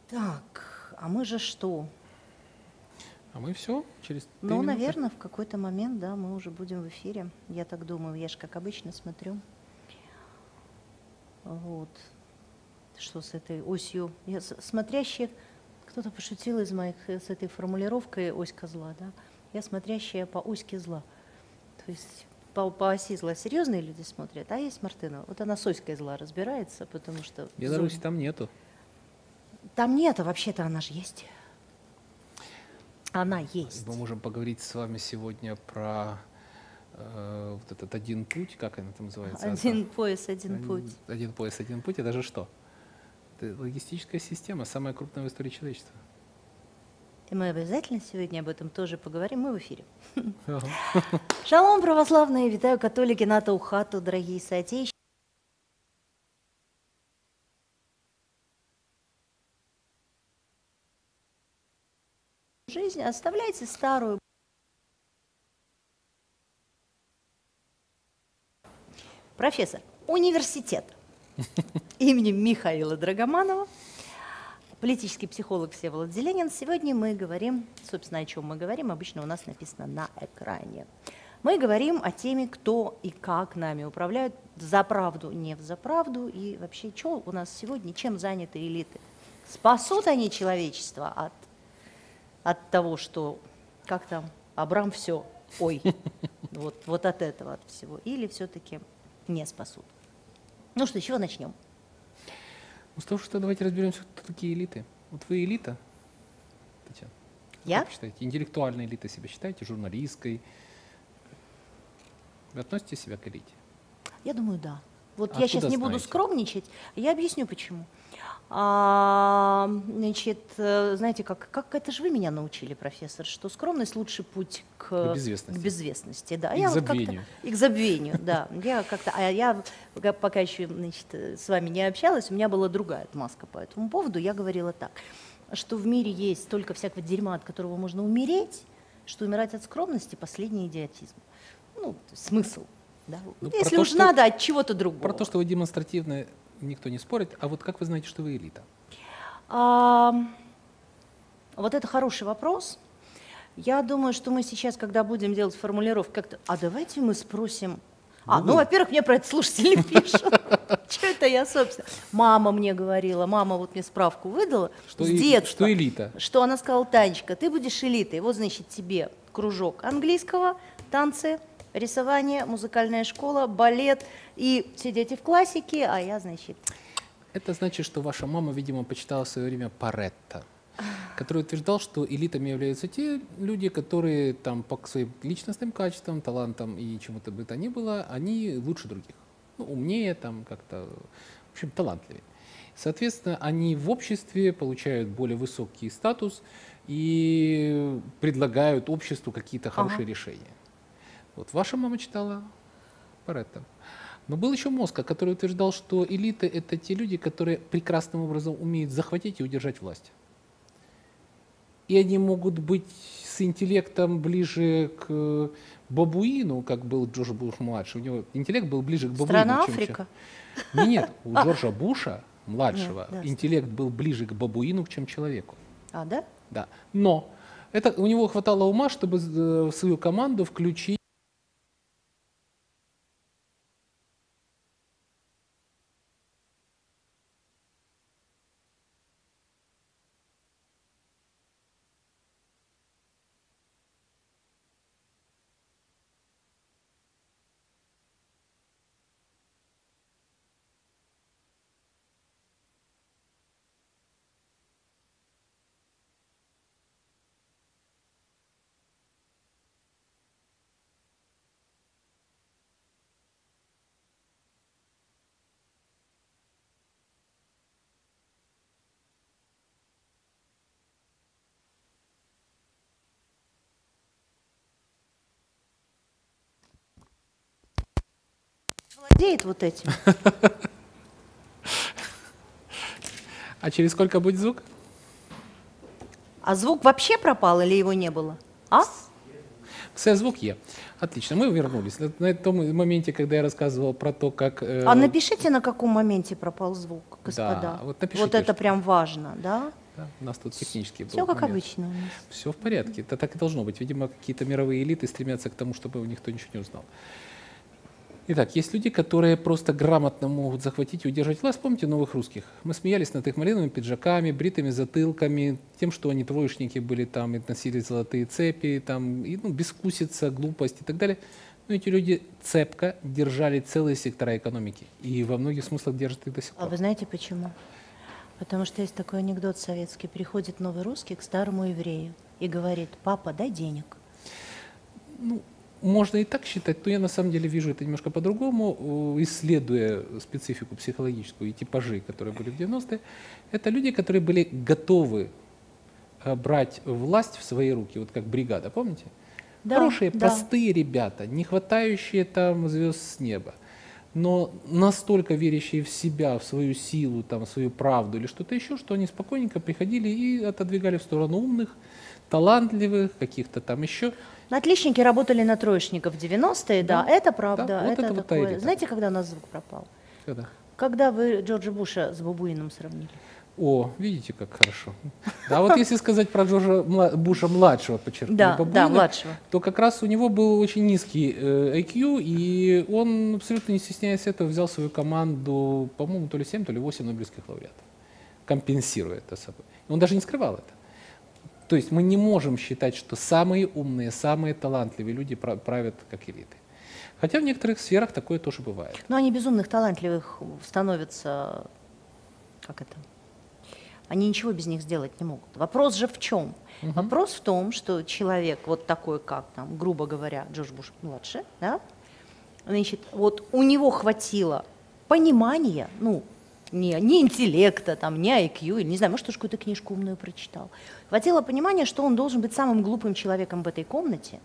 Так, а мы же что? А мы все через 3 Ну, минуты. наверное, в какой-то момент, да, мы уже будем в эфире. Я так думаю, я же как обычно смотрю. Вот. Что с этой осью? Смотрящие, кто-то пошутил из моих с этой формулировкой «ось козла», да? Я смотрящая по оське зла. То есть по оси зла серьезные люди смотрят, а есть Мартынова. Вот она с оськой зла разбирается, потому что... В Беларуси там нету. Там нет, а вообще-то она же есть. Она есть. Мы можем поговорить с вами сегодня про вот этот один путь, как это называется? Один пояс, один путь. Один пояс, один путь. Это же что? Это логистическая система, самая крупная в истории человечества. И мы обязательно сегодня об этом тоже поговорим. Мы в эфире. Шалом, православные, вітаю католики, НАТО у хату, дорогие соотечественники. Жизнь, оставляйте старую. Профессор университета имени Михаила Драгоманова, политический психолог Всеволод Зеленин. Сегодня мы говорим, собственно, о чем мы говорим, обычно у нас написано на экране. Мы говорим о теме, кто и как нами управляют, за правду, не за правду, и вообще, что у нас сегодня, чем заняты элиты. Спасут они человечество от того, что, как там, Абрам все, ой, вот от этого, от всего, или все-таки не спасут. Ну что, с чего начнем? Ну, с того, что давайте разберемся, кто такие элиты. Вот вы элита, Татьяна? Я? Как считаете? Интеллектуальной элитой себя считаете, журналисткой? Вы относите себя к элите? Я думаю, да. Вот Откуда я сейчас не буду знаете? скромничать, я объясню, почему. Значит, знаете, как это же вы меня научили, профессор, что скромность лучший путь к безвестности, да. И к забвению. И к забвению, да. Я как-то, пока еще, значит, с вами не общалась, у меня была другая отмазка по этому поводу. Я говорила так, что в мире есть столько всякого дерьма, от которого можно умереть, что умирать от скромности – последний идиотизм. Ну, смысл. Да? Ну, если уж надо, от чего-то другого. Про то, что вы демонстративны, никто не спорит. А вот как вы знаете, что вы элита? Вот это хороший вопрос. Я думаю, что мы сейчас, когда будем делать формулировку, как-то, давайте мы спросим... ну, во-первых, мне про это слушатели пишут. Что это я, собственно? Мама мне говорила, мама вот мне справку выдала с детства. Что элита? Что она сказала: Танечка, ты будешь элитой. Вот, значит, тебе кружок английского, танцы, рисование, музыкальная школа, балет и все дети в классике, а я, значит... Это значит, что ваша мама, видимо, почитала в свое время Паретто, который утверждал, что элитами являются те люди, которые там по своим личностным качествам, талантам и чему-то бы то ни было, они лучше других. Ну, умнее, там как-то, в общем, талантливее. Соответственно, они в обществе получают более высокий статус и предлагают обществу какие-то хорошие решения. Вот ваша мама читала Паретто. Но был еще Моска, который утверждал, что элиты – это те люди, которые прекрасным образом умеют захватить и удержать власть. И они могут быть с интеллектом ближе к бабуину, как был Джордж Буш-младший. У него интеллект был ближе к бабуину. Страна Африка? Нет, у Джорджа Буша-младшего интеллект был ближе к бабуину, чем человеку. Да? Да. Но у него хватало ума, чтобы в свою команду включить Владеет вот этим. А через сколько будет звук? А звук вообще пропал или его не было? Все, звук є. Отлично, мы вернулись. На том моменте, когда я рассказывал про то, как... напишите, на каком моменте пропал звук, господа. Да, вот напишите. Вот это прям важно, да? Да? У нас тут технический был Все как момент. обычно у нас. Все в порядке. Это так и должно быть. Видимо, какие-то мировые элиты стремятся к тому, чтобы никто ничего не узнал. Итак, есть люди, которые просто грамотно могут захватить и удержать власть. Помните новых русских? Мы смеялись над их малиновыми пиджаками, бритыми затылками, тем, что они троечники были там и носили золотые цепи, там, и, бескусица, глупость и так далее. Но эти люди цепко держали целые сектора экономики. И во многих смыслах держат их до сих А пор. вы знаете почему? Потому что есть такой анекдот советский. Приходит новый русский к старому еврею и говорит: папа, дай денег. Ну, можно и так считать, но я на самом деле вижу это немножко по-другому, исследуя специфику психологическую и типажи, которые были в 90-е. Это люди, которые были готовы брать власть в свои руки, вот как бригада, помните? Да, Хорошие, да. простые ребята, не хватающие там звезд с неба, но настолько верящие в себя, в свою силу, там, в свою правду или что-то еще, что они спокойненько приходили и отодвигали в сторону умных, талантливых, каких-то там еще. Отличники работали на троечников в 90-е, да, Да, это правда. да, вот это это вот та такое. элита. Знаете, когда у нас звук пропал? Когда? Когда вы Джорджа Буша с бабуином сравнили. О, видите, как хорошо. Да, вот если сказать про Джорджа Буша младшего, подчеркну, Да, бабуина, да, младшего. то как раз у него был очень низкий IQ, и он, абсолютно не стесняясь этого, взял свою команду, по-моему, то ли 7, то ли 8 нобелевских лауреатов, компенсируя это собой. Он даже не скрывал это. То есть мы не можем считать, что самые умные, самые талантливые люди правят как элиты. Хотя в некоторых сферах такое тоже бывает. Но они безумных талантливых становятся, как это? Они ничего без них сделать не могут. Вопрос же в чем? Вопрос в том, что человек вот такой, как там, грубо говоря, Джордж Буш младший, да, значит, вот у него хватило понимания, ну, не интеллекта, там, не IQ, не знаю, может, тоже какую-то книжку умную прочитал. Хватило понимания, что он должен быть самым глупым человеком в этой комнате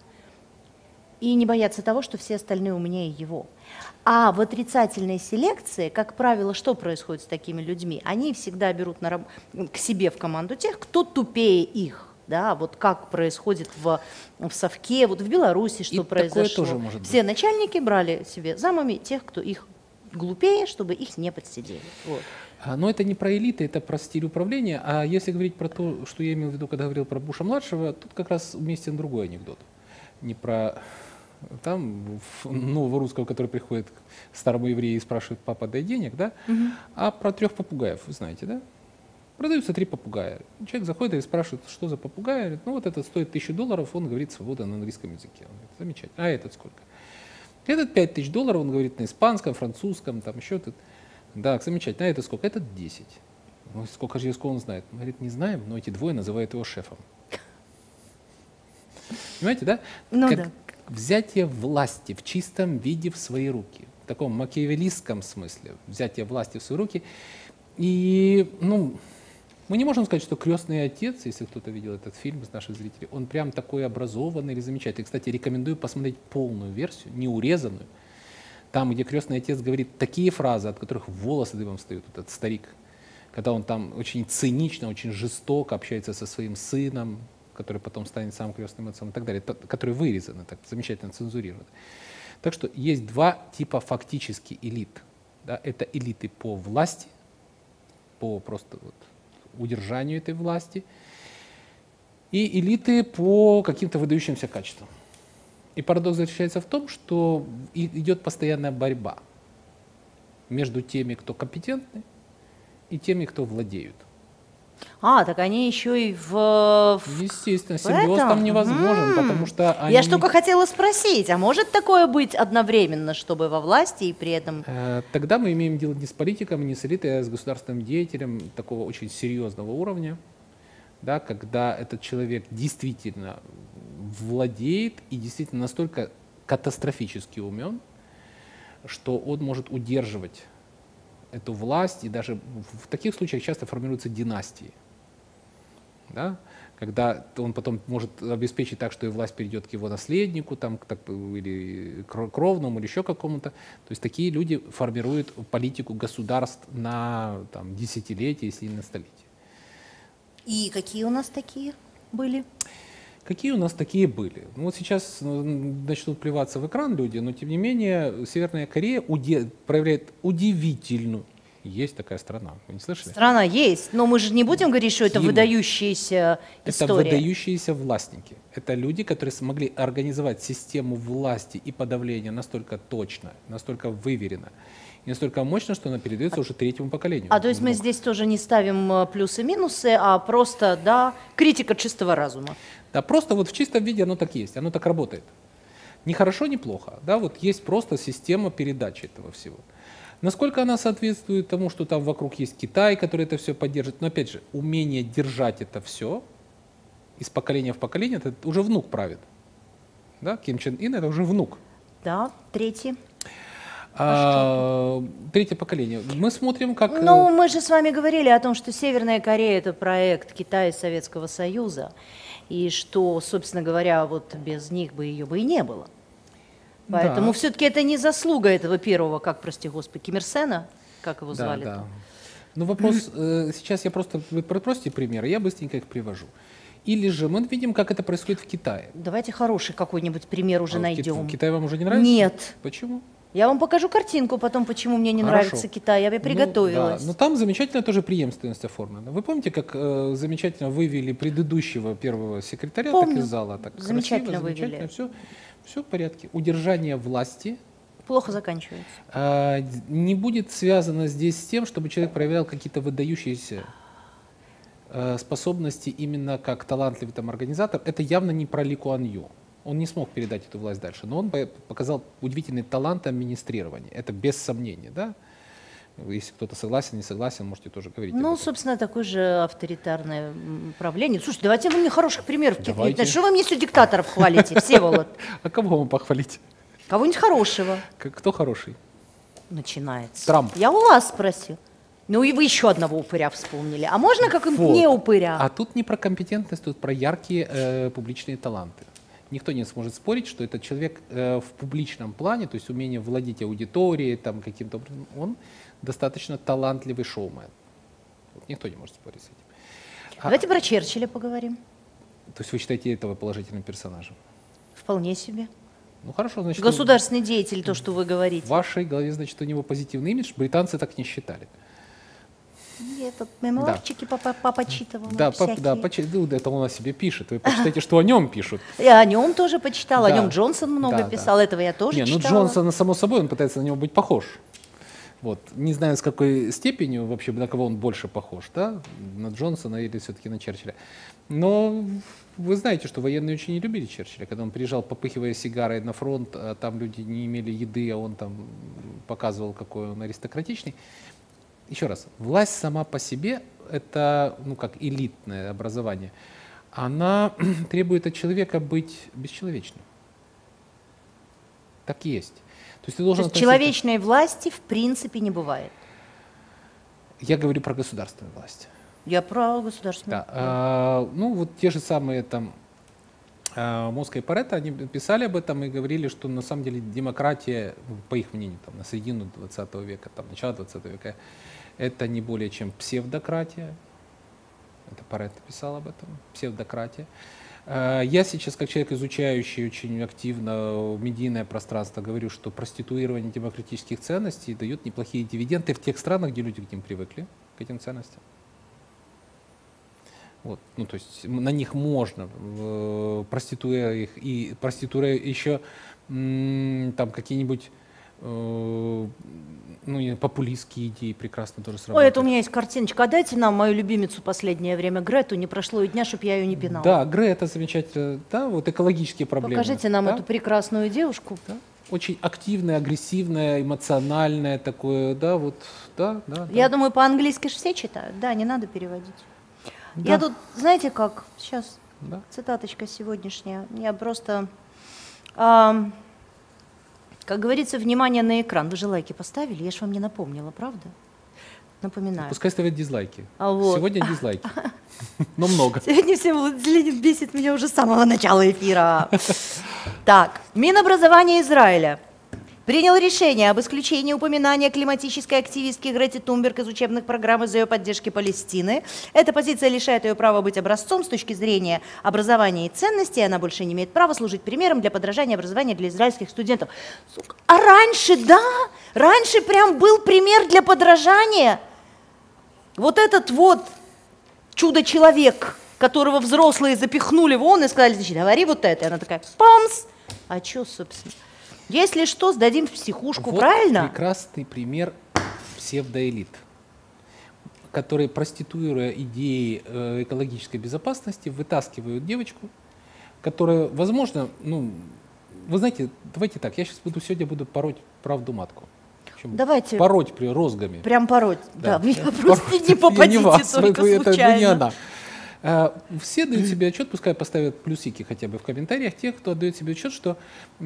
и не бояться того, что все остальные умнее его. А в отрицательной селекции, как правило, что происходит с такими людьми? Они всегда берут к себе в команду тех, кто тупее их. Да, вот как происходит в совке, вот в Беларуси что И такое произошло. тоже может быть. Все начальники брали себе замами тех, кто их глупее, чтобы их не подсидели. Вот. Но это не про элиты, это про стиль управления. А если говорить про то, что я имел в виду, когда говорил про Буша-младшего, тут как раз уместен другой анекдот. Не про там нового русского, который приходит к старому еврею и спрашивает: папа, дай денег, да? А про 3 попугаев, вы знаете, да? Продаются 3 попугая. Человек заходит и спрашивает, что за попугай. Говорит: ну вот этот стоит $1000, он говорит свободно на английском языке. Он говорит: замечательно. А этот сколько? Этот $5000, он говорит на испанском, французском, там еще тут. Да, замечательно. А это сколько? Это 10. Ну, сколько же языков он знает? Он говорит: не знаем, но эти двое называют его шефом. Понимаете, да? Ну как да. взятие власти в чистом виде в свои руки. В таком макиавеллистском смысле. Взятие власти в свои руки. И, мы не можем сказать, что «Крестный отец», если кто-то видел этот фильм из наших зрителей, он прям такой образованный или замечательный. Кстати, рекомендую посмотреть полную версию, не урезанную. Там, где «Крестный отец» говорит такие фразы, от которых волосы дыбом встают, этот старик. Когда он там очень цинично, очень жестоко общается со своим сыном, который потом станет самым крестным отцом и так далее, которые вырезаны, так замечательно цензурированы. Так что есть 2 типа фактически элит. Да? Это элиты по власти, по просто вот удержанию этой власти, и элиты по каким-то выдающимся качествам. И парадокс заключается в том, что идет постоянная борьба между теми, кто компетентны, и теми, кто владеют. Так они еще и в... Естественно, симбиоз этом? там невозможен, потому что они... Я ж только хотела спросить, а может такое быть одновременно, чтобы во власти и при этом... Тогда мы имеем дело не с политиком, не с элитой, а с государственным деятелем такого очень серьезного уровня, да, когда этот человек действительно владеет и действительно настолько катастрофически умен, что он может удерживать эту власть, и даже в таких случаях часто формируются династии. Да? Когда он потом может обеспечить так, что и власть перейдет к его наследнику, там, или кровному, или еще какому-то. То есть такие люди формируют политику государств на десятилетия, если не на столетия. И какие у нас такие были? Какие у нас такие были? Ну, вот сейчас начнут плеваться в экран люди, но тем не менее Северная Корея проявляет удивительную Есть такая страна. Вы не слышали? Страна есть, но мы же не будем говорить, что это Тима. выдающаяся история. Это выдающиеся властники. Это люди, которые смогли организовать систему власти и подавления настолько точно, настолько выверенно и настолько мощно, что она передается уже третьему поколению. То есть мы здесь тоже не ставим плюсы-минусы, а просто, да, критика чистого разума. Да, просто вот в чистом виде оно так есть, оно так работает. Ни хорошо, ни плохо. Да, вот есть просто система передачи этого всего. Насколько она соответствует тому, что там вокруг есть Китай, который это все поддержит. Но опять же, умение держать это все из поколения в поколение, это уже внук правит. Да? Ким Чен Ын это уже внук. Да, третий. Третье поколение. Мы смотрим, как... Ну, мы же с вами говорили о том, что Северная Корея – это проект Китая и Советского Союза, и что, собственно говоря, вот без них бы ее бы и не было. Поэтому все-таки это не заслуга этого первого, как, прости господи, Ким Ир Сена, как его звали? Да. Ну, вопрос, сейчас вы просите примеры, я быстренько их привожу. Или же мы видим, как это происходит в Китае. Давайте хороший какой-нибудь пример уже найдем. Китай вам уже не нравится? Нет. Почему? Я вам покажу картинку потом, почему мне не нравится Китай. Я приготовилась. Но там замечательная тоже преемственность оформлена. Вы помните, как замечательно вывели предыдущего первого секретаря так из зала? Так замечательно красиво, вывели. Замечательно, все в порядке. Удержание власти плохо заканчивается. Не будет связано здесь с тем, чтобы человек проявлял какие-то выдающиеся способности именно как талантливый там организатор. Это явно не про Ли Куан Ю. Он не смог передать эту власть дальше, но он показал удивительный талант администрирования. Это без сомнения, да? Если кто-то согласен, не согласен, можете тоже говорить. Ну, собственно, такое же авторитарное правление. Слушайте, давайте вы мне хороших примеров. Что вы мне все диктаторов хвалите, Всеволод? А кого вам похвалить? Кого-нибудь хорошего. Кто хороший? Начинается. Трамп. Я у вас спросил. Ну и вы еще одного упыря вспомнили. А можно как-нибудь не упыря? А тут не про компетентность, тут про яркие публичные таланты. Никто не сможет спорить, что этот человек в публичном плане, то есть умение владеть аудиторией, там, каким-то образом, он достаточно талантливый шоумен. Вот никто не может спорить с этим. Давайте про Черчилля поговорим. То есть вы считаете этого положительным персонажем? Вполне себе. Ну хорошо, значит... Государственный деятель, то, что вы говорите. В вашей голове, значит, у него позитивный имидж, британцы так не считали. Я тут мемуарчики попочитывала. Да, это он о себе пишет. Вы почитайте, что о нем пишут. Я о нем тоже почитала, о нем Джонсон много писал, этого я тоже читала. Ну Джонсон, само собой, он пытается на него быть похож. Вот. Не знаю, с какой степенью вообще, на кого он больше похож, да? На Джонсона или все-таки на Черчилля. Но вы знаете, что военные очень не любили Черчилля. Когда он приезжал, попыхивая сигарой на фронт, а там люди не имели еды, а он там показывал, какой он аристократичный. Еще раз, власть сама по себе, это, ну, как элитное образование, она требует от человека быть бесчеловечным. Так и есть. То есть, ты должен человечной власти в принципе не бывает. Я говорю про государственную власть. Я про государственную. Да. Ну, вот те же самые там Моска и Паретто, они писали об этом и говорили, что на самом деле демократия, по их мнению, там, на середину 20 века, там, начало 20 века, это не более чем псевдократия. Это Паретто писал об этом, псевдократия. Я сейчас, как человек, изучающий очень активно медийное пространство, говорю, что проституирование демократических ценностей дает неплохие дивиденды в тех странах, где люди к ним привыкли, к этим ценностям. Вот, ну, то есть на них можно, проституируя их, и проституируя еще там какие-нибудь популистские идеи прекрасно тоже сработают. Ой, это у меня есть картиночка. А дайте нам мою любимицу последнее время, Грету, не прошло и дня, чтобы я ее не пинала. Да, Грета замечательно, да, вот экологические проблемы. Покажите нам эту прекрасную девушку. Да? Очень активная, агрессивная, эмоциональная такое, да, вот, да. Я думаю, по-английски же все читают, да, не надо переводить. Да. Я тут, знаете как, сейчас, цитаточка сегодняшняя, я просто, как говорится, внимание на экран. Вы же лайки поставили, я же вам не напомнила, правда? Напоминаю. Пускай ставят дизлайки. Сегодня дизлайки, но много. Сегодня Всеволод Ленин бесит меня уже с самого начала эфира. Так, Минобразование Израиля принял решение об исключении упоминания климатической активистки Грети Тунберг из учебных программ из-за ее поддержки Палестины. Эта позиция лишает ее права быть образцом с точки зрения образования и ценностей, и она больше не имеет права служить примером для подражания образования для израильских студентов. Сука. А раньше, да, раньше прям был пример для подражания. Вот этот вот чудо-человек, которого взрослые запихнули вон и сказали, значит, говори вот это. И она такая, памс. А что, собственно? Если что, сдадим в психушку, вот правильно? Прекрасный пример псевдоэлит, которые, проституируя идеи экологической безопасности, вытаскивают девочку, которая, возможно, ну, вы знаете, давайте так, я сейчас сегодня буду пороть правду матку. Давайте. Пороть при розгами. Прям пороть, да. Меня просто Пороть. не попадите вас, только это случайно. не она. Все дают себе отчет, пускай поставят плюсики хотя бы в комментариях, те, кто отдает себе отчет, что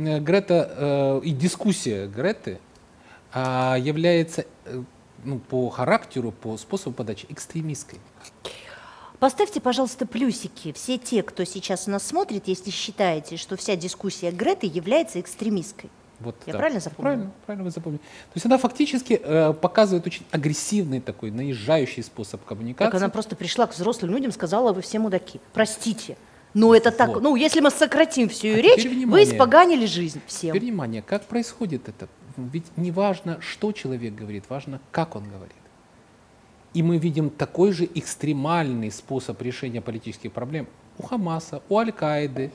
Грета и дискуссия Греты является ну, по характеру, по способу подачи экстремистской. Поставьте, пожалуйста, плюсики. Все те, кто сейчас нас смотрит, если считаете, что вся дискуссия Греты является экстремистской. Вот, Я да. правильно запомнила? Правильно вы запомнили. То есть она фактически показывает очень агрессивный такой, наезжающий способ коммуникации. Так она просто пришла к взрослым людям, сказала, вы все мудаки. Простите. Но это так, Вот. ну если мы сократим всю ее А речь, теперь вы внимание. испоганили жизнь всем. Теперь внимание, как происходит это? Ведь не важно, что человек говорит, важно, как он говорит. И мы видим такой же экстремальный способ решения политических проблем у Хамаса, у Аль-Каиды.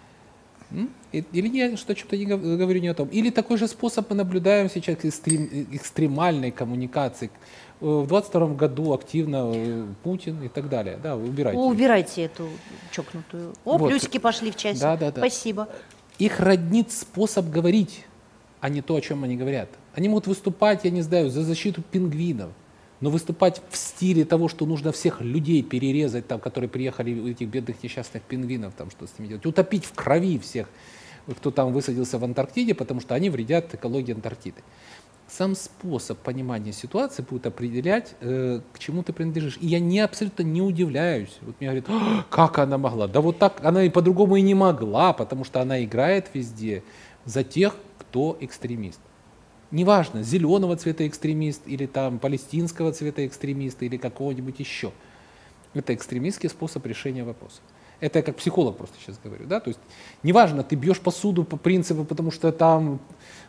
Или я что-то не говорю не о том. Или такой же способ мы наблюдаем сейчас экстремальной коммуникации. В 22 году активно Путин и так далее. Да, убирайте. Убирайте эту чокнутую. О, Вот. плюсики пошли в часе. Да. Спасибо. Их роднит способ говорить, а не то, о чем они говорят. Они могут выступать, я не знаю, за защиту пингвинов, но выступать в стиле того, что нужно всех людей перерезать, там, которые приехали, этих бедных несчастных пингвинов, там, что с ними делать, утопить в крови всех, кто там высадился в Антарктиде, потому что они вредят экологии Антарктиды. Сам способ понимания ситуации будет определять, к чему ты принадлежишь. И я абсолютно не удивляюсь. Вот мне говорят, как она могла? Да вот так она и по-другому и не могла, потому что она играет везде за тех, кто экстремист. Неважно, зеленого цвета экстремист, или там палестинского цвета экстремист, или какого-нибудь еще. Это экстремистский способ решения вопроса. Это я как психолог просто сейчас говорю. Да? То есть неважно, ты бьешь посуду по принципу, потому что там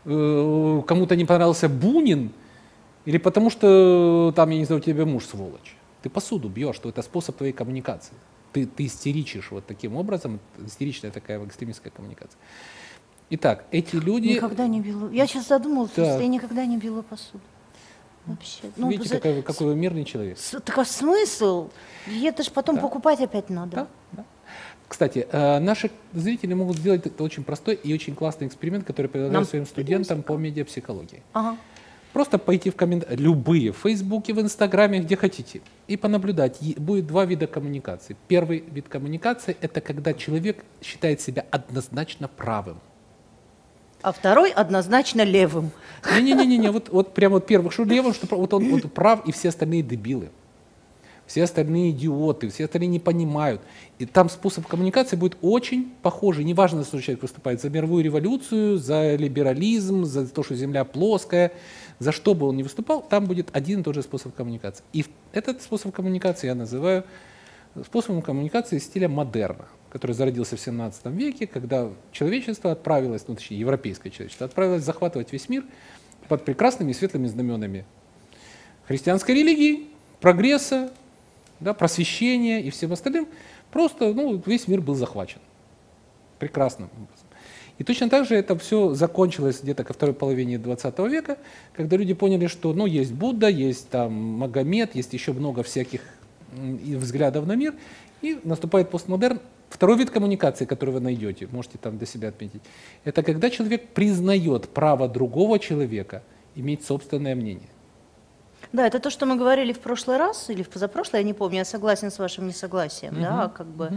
кому-то не понравился Бунин, или потому что там, я не знаю, у тебя муж сволочь. Ты посуду бьешь, что это способ твоей коммуникации. Ты истеричишь вот таким образом, истеричная такая экстремистская коммуникация. Итак, эти люди... Никогда не била. Я сейчас задумалась, Да. что я никогда не била посуду. Вообще. Ну, Видите, какой вы мирный человек. Так а смысл? И это же потом Да. покупать опять надо. Да. Кстати, наши зрители могут сделать это очень простой и очень классный эксперимент, который предлагаю Нам своим студентам по медиапсихологии. Ага. Просто пойти в комментарии, любые, в Фейсбуке, в Инстаграме, где хотите, и понаблюдать. Будет два вида коммуникации. Первый вид коммуникации – это когда человек считает себя однозначно правым. А второй однозначно левым. Не-не-не, вот прям вот первый, что левым, что вот он вот прав, и все остальные дебилы. Все остальные идиоты, все остальные не понимают. И там способ коммуникации будет очень похожий. Неважно, что человек выступает за мировую революцию, за либерализм, за то, что земля плоская, за что бы он ни выступал, там будет один и тот же способ коммуникации. И этот способ коммуникации я называю способом коммуникации стиля модерна, который зародился в 17 веке, когда человечество отправилось, ну, точнее, европейское человечество, отправилось захватывать весь мир под прекрасными и светлыми знаменами христианской религии, прогресса, да, просвещения и всем остальным. Просто весь мир был захвачен. Прекрасным образом. И точно так же это все закончилось где-то ко второй половине 20 века, когда люди поняли, что есть Будда, есть там Магомед, есть еще много всяких взглядов на мир, и наступает постмодерн. Второй вид коммуникации, который вы найдете, можете там для себя отметить, это когда человек признает право другого человека иметь собственное мнение. Да, это то, что мы говорили в прошлый раз или в позапрошлый, я не помню, я согласен с вашим несогласием. Да, как бы.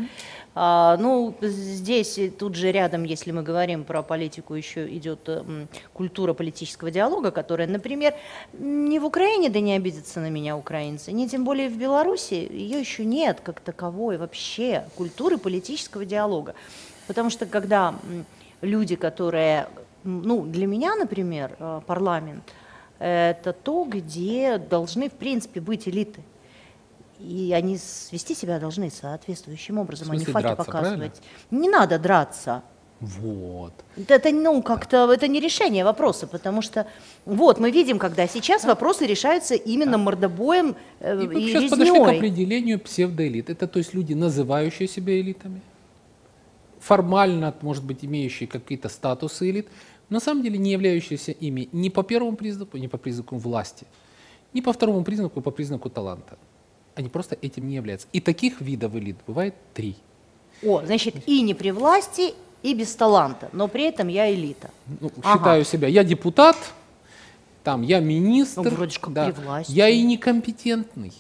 Здесь тут же рядом, если мы говорим про политику, еще идет культура политического диалога, которая, например, не в Украине, да не обидятся на меня украинцы, не тем более в Беларуси, ее еще нет как таковой вообще культуры политического диалога. Потому что когда люди, которые Ну, для меня, например, парламент – это то, где должны, в принципе, быть элиты. И они вести себя должны соответствующим образом, В смысле, а не факи драться, показывать. Не надо драться. Вот. Это, ну, как-то, это не решение вопроса, потому что, вот, мы видим, когда сейчас вопросы решаются именно мордобоем И мы и сейчас подошли к резнёй. определению псевдоэлит. Это то есть люди, называющие себя элитами, формально, может быть, имеющие какие-то статусы элит, но на самом деле не являющиеся ими ни по первому признаку, ни по признаку власти, ни по второму признаку, по признаку таланта. Они просто этим не являются. И таких видов элит бывает 3. О, значит, и не при власти, и без таланта, но при этом я элита. Ну, Ага. считаю себя, я депутат, там, я министр, Ну, вроде ж как да, при власти. я и некомпетентный.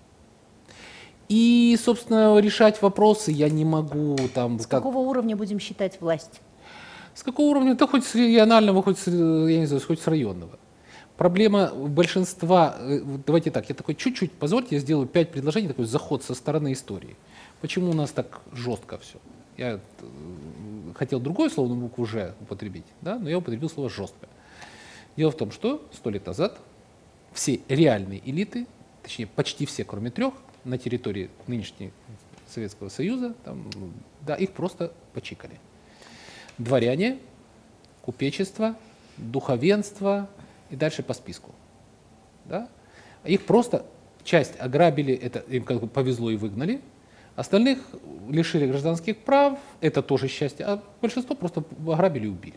И, собственно, решать вопросы я не могу. Там, С какого уровня будем считать власть? С какого уровня? Да хоть с регионального, хоть с, я не знаю, хоть с районного. Проблема большинства, давайте так, я такой чуть-чуть, позвольте, я сделаю 5 предложений, такой заход со стороны истории. Почему у нас так жестко все? Я хотел другое слово на букву «Ж» употребить, да? Но я употребил слово «жестко». Дело в том, что 100 лет назад все реальные элиты, точнее почти все, кроме 3, на территории нынешнего Советского Союза, там, да, их просто почикали. Дворяне, купечество, духовенство и дальше по списку. Да? Их просто часть ограбили, это им как бы повезло и выгнали, остальных лишили гражданских прав, это тоже счастье, а большинство просто ограбили и убили.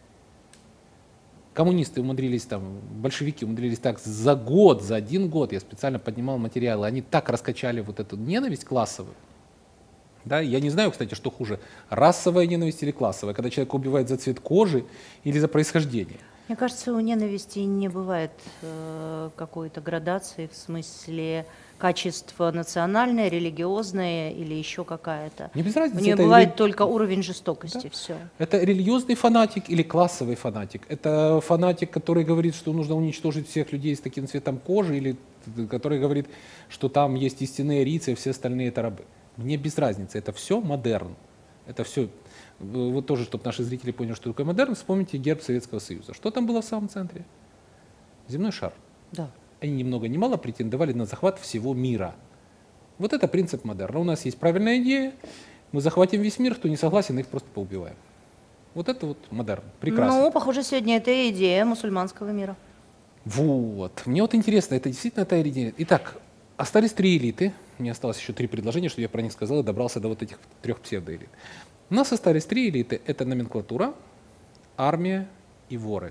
Коммунисты умудрились, там, большевики умудрились так за год, за 1 год, я специально поднимал материалы, они так раскачали вот эту ненависть классовую. Да? Я не знаю, кстати, что хуже, расовая ненависть или классовая, когда человека убивают за цвет кожи или за происхождение. Мне кажется, у ненависти не бывает какой-то градации в смысле качества национальное, религиозное или еще какая-то. Мне без разницы. У нее это бывает только уровень жестокости, Да. все. Это религиозный фанатик или классовый фанатик? Это фанатик, который говорит, что нужно уничтожить всех людей с таким цветом кожи, или который говорит, что там есть истинные арийцы, а все остальные это рабы. Мне без разницы, это все модерн. Это все, вот тоже, чтобы наши зрители поняли, что такое модерн, вспомните герб Советского Союза. Что там было в самом центре? Земной шар. Да. Они ни много ни мало претендовали на захват всего мира. Вот это принцип модерна. У нас есть правильная идея, мы захватим весь мир, кто не согласен, их просто поубиваем. Вот это вот модерн. Прекрасно. Ну, похоже, сегодня это идея мусульманского мира. Вот. Мне вот интересно, это действительно та идея. Итак, остались 3 элиты. Мне осталось еще 3 предложения, чтобы я про них сказал и добрался до вот этих 3 псевдоэлит. У нас остались 3 элиты. Это номенклатура, армия и воры.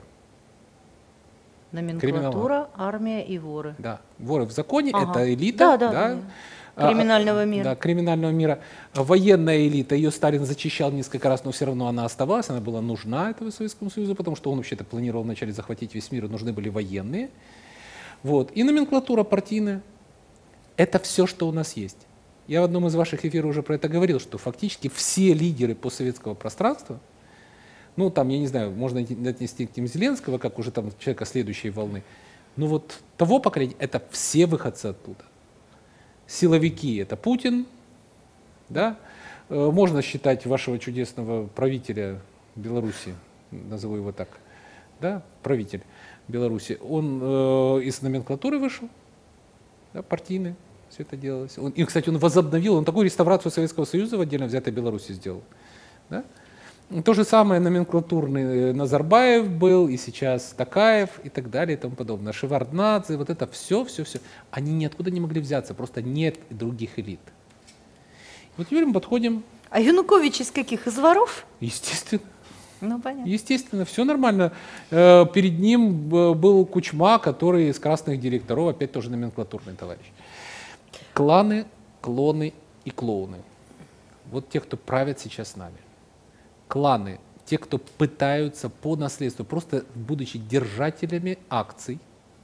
Номенклатура, армия и воры. Да, воры в законе, Ага. это элита. Да. Криминального мира. Да, криминального мира. Военная элита, ее Сталин зачищал несколько раз, но все равно она оставалась, она была нужна этого Советскому Союзу, потому что он вообще-то планировал вначале захватить весь мир, и нужны были военные. Вот. И номенклатура партийная. Это все, что у нас есть. Я в одном из ваших эфиров уже про это говорил, что фактически все лидеры постсоветского пространства, ну там, я не знаю, можно отнести к тем Зеленского, как уже там человека следующей волны, но вот того поколения, это все выходцы оттуда. Силовики – это Путин, да? Можно считать вашего чудесного правителя Беларуси, назову его так, да? Правитель Беларуси, он из номенклатуры вышел, да, партийный, все это делалось. И, кстати, он возобновил, он такую реставрацию Советского Союза в отдельно взятой Беларуси сделал. Да? То же самое номенклатурный Назарбаев был, и сейчас Токаев, и так далее, и тому подобное. Шеварднадзе, вот это все. Они ниоткуда не могли взяться, просто нет других элит. Вот теперь мы подходим... А Янукович из каких? Из воров? Естественно. Ну, понятно. Естественно, все нормально. Перед ним был Кучма, который из красных директоров, опять тоже номенклатурный товарищ. Кланы, клоны и клоуны. Вот те, кто правят сейчас с нами. Кланы, те, кто пытаются по наследству, просто будучи держателями акций,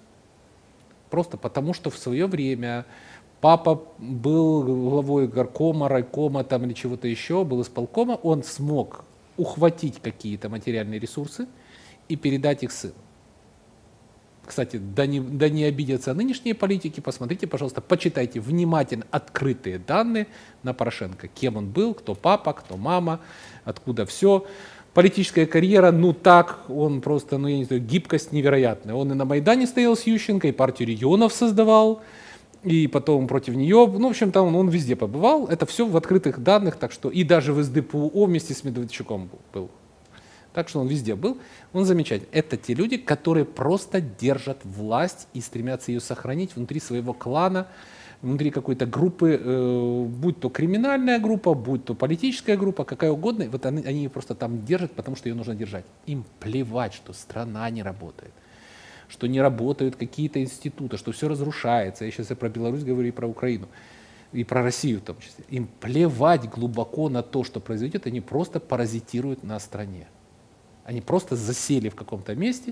просто потому что в свое время папа был главой горкома, райкома там, или чего-то еще, был исполкома, он смог ухватить какие-то материальные ресурсы и передать их сыну. Кстати, да не обидятся нынешние политики, посмотрите, пожалуйста, почитайте внимательно открытые данные на Порошенко. Кем он был, кто папа, кто мама, откуда все. политическая карьера, ну так, он просто, ну я не знаю, гибкость невероятная. Он и на Майдане стоял с Ющенко, и партию регионов создавал, и потом против нее, ну, в общем, там он везде побывал. Это все в открытых данных, так что, и даже в СДПУО вместе с Медведчуком был. Так что он везде был, он замечательный. Это те люди, которые просто держат власть и стремятся ее сохранить внутри своего клана, внутри какой-то группы, будь то криминальная группа, будь то политическая группа, какая угодно, вот они ее просто там держат, потому что ее нужно держать. Им плевать, что страна не работает, что не работают какие-то институты, что все разрушается. Я сейчас и про Беларусь говорю, и про Украину, и про Россию в том числе. Им плевать глубоко на то, что произойдет, они просто паразитируют на стране. Они просто засели в каком-то месте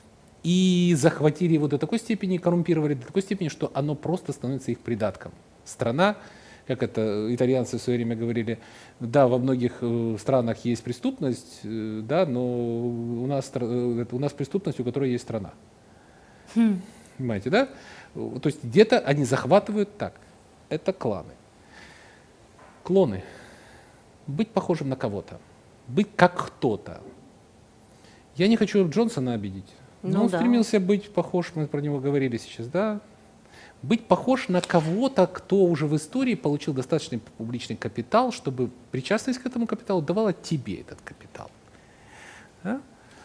и захватили его до такой степени, коррумпировали до такой степени, что оно просто становится их придатком. Страна, как это итальянцы в свое время говорили, да, во многих странах есть преступность, да, но у нас преступность, у которой есть страна. Понимаете, да? То есть где-то они захватывают так. Это кланы. Клоны. Быть похожим на кого-то. Быть как кто-то. Я не хочу Джонсона обидеть. Но он стремился быть похож, мы про него говорили сейчас, да? Быть похож на кого-то, кто уже в истории получил достаточный публичный капитал, чтобы причастность к этому капиталу давала тебе этот капитал. Да?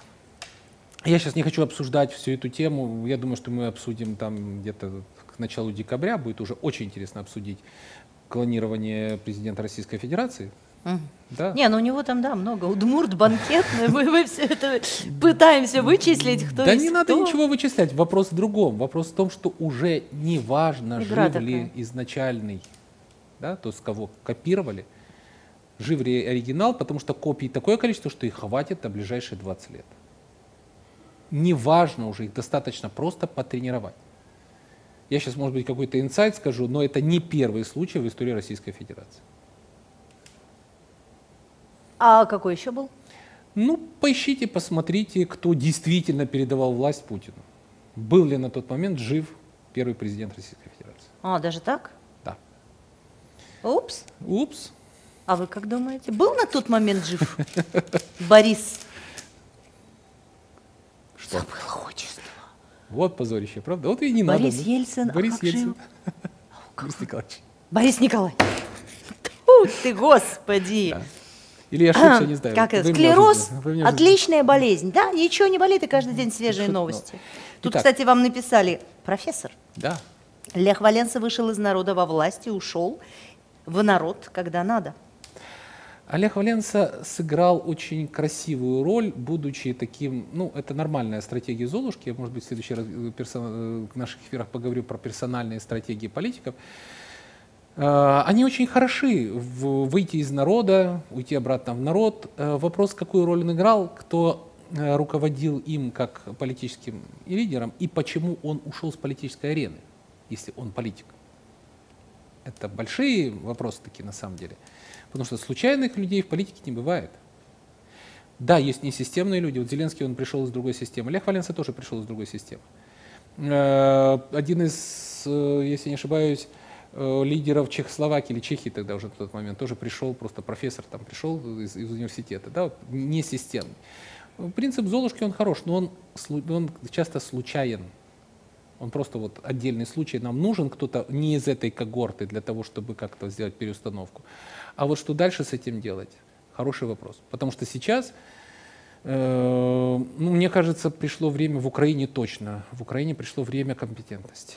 Я сейчас не хочу обсуждать всю эту тему. Я думаю, что мы обсудим там где-то к началу декабря. Будет уже очень интересно обсудить клонирование президента Российской Федерации. Да. Не, ну у него там, да, много. Удмурт, банкетный, мы все это пытаемся вычислить, кто да есть не кто. надо ничего вычислять. Вопрос в другом. Вопрос в том, что уже не важно, жив ли изначальный, да, то, с кого копировали, жив ли оригинал, потому что копий такое количество, что их хватит на ближайшие 20 лет. Не важно уже, их достаточно просто потренировать. Я сейчас, может быть, какой-то инсайт скажу, но это не первый случай в истории Российской Федерации. А какой еще был? Ну, поищите, посмотрите, кто действительно передавал власть Путину. Был ли на тот момент жив первый президент Российской Федерации? А, даже так? Да. Упс. Упс. А вы как думаете, был на тот момент жив Борис? Что? Забыла отчество. Вот позорище, правда? Вот и не Борис надо. Ельцин. Борис а как же Ельцин. его? Борис Николаевич. Борис Николаевич. Тьфу ты, господи. Да. Или я ошибся, не знаю. Как это? Вы меня Склероз уже- вы меня уже- отличная болезнь. Да, ничего не болит, и каждый день свежие Шутно. новости. Тут, Итак. кстати, вам написали, профессор, Да. Лех Валенса вышел из народа во власть и ушел в народ, когда надо. Олег Валенса сыграл очень красивую роль, будучи таким, ну, это нормальная стратегия Золушки, я, может быть, в следующий раз в наших эфирах поговорю про персональные стратегии политиков. Они очень хороши выйти из народа, уйти обратно в народ. Вопрос, какую роль он играл, кто руководил им как политическим лидером и почему он ушел с политической арены, если он политик. Это большие вопросы такие на самом деле. Потому что случайных людей в политике не бывает. Да, есть несистемные люди. Вот Зеленский, он пришел из другой системы. Лех Валенса тоже пришел из другой системы. Один из, если не ошибаюсь, лидеров Чехословакии или Чехии тогда уже в тот момент тоже пришел, просто профессор там пришел из университета, да, вот, не системный. Принцип Золушки, он хорош, но он часто случайен. Он просто вот отдельный случай. Нам нужен кто-то не из этой когорты для того, чтобы как-то сделать переустановку. А вот что дальше с этим делать? Хороший вопрос. Потому что сейчас, ну, мне кажется, пришло время в Украине точно. В Украине пришло время компетентности.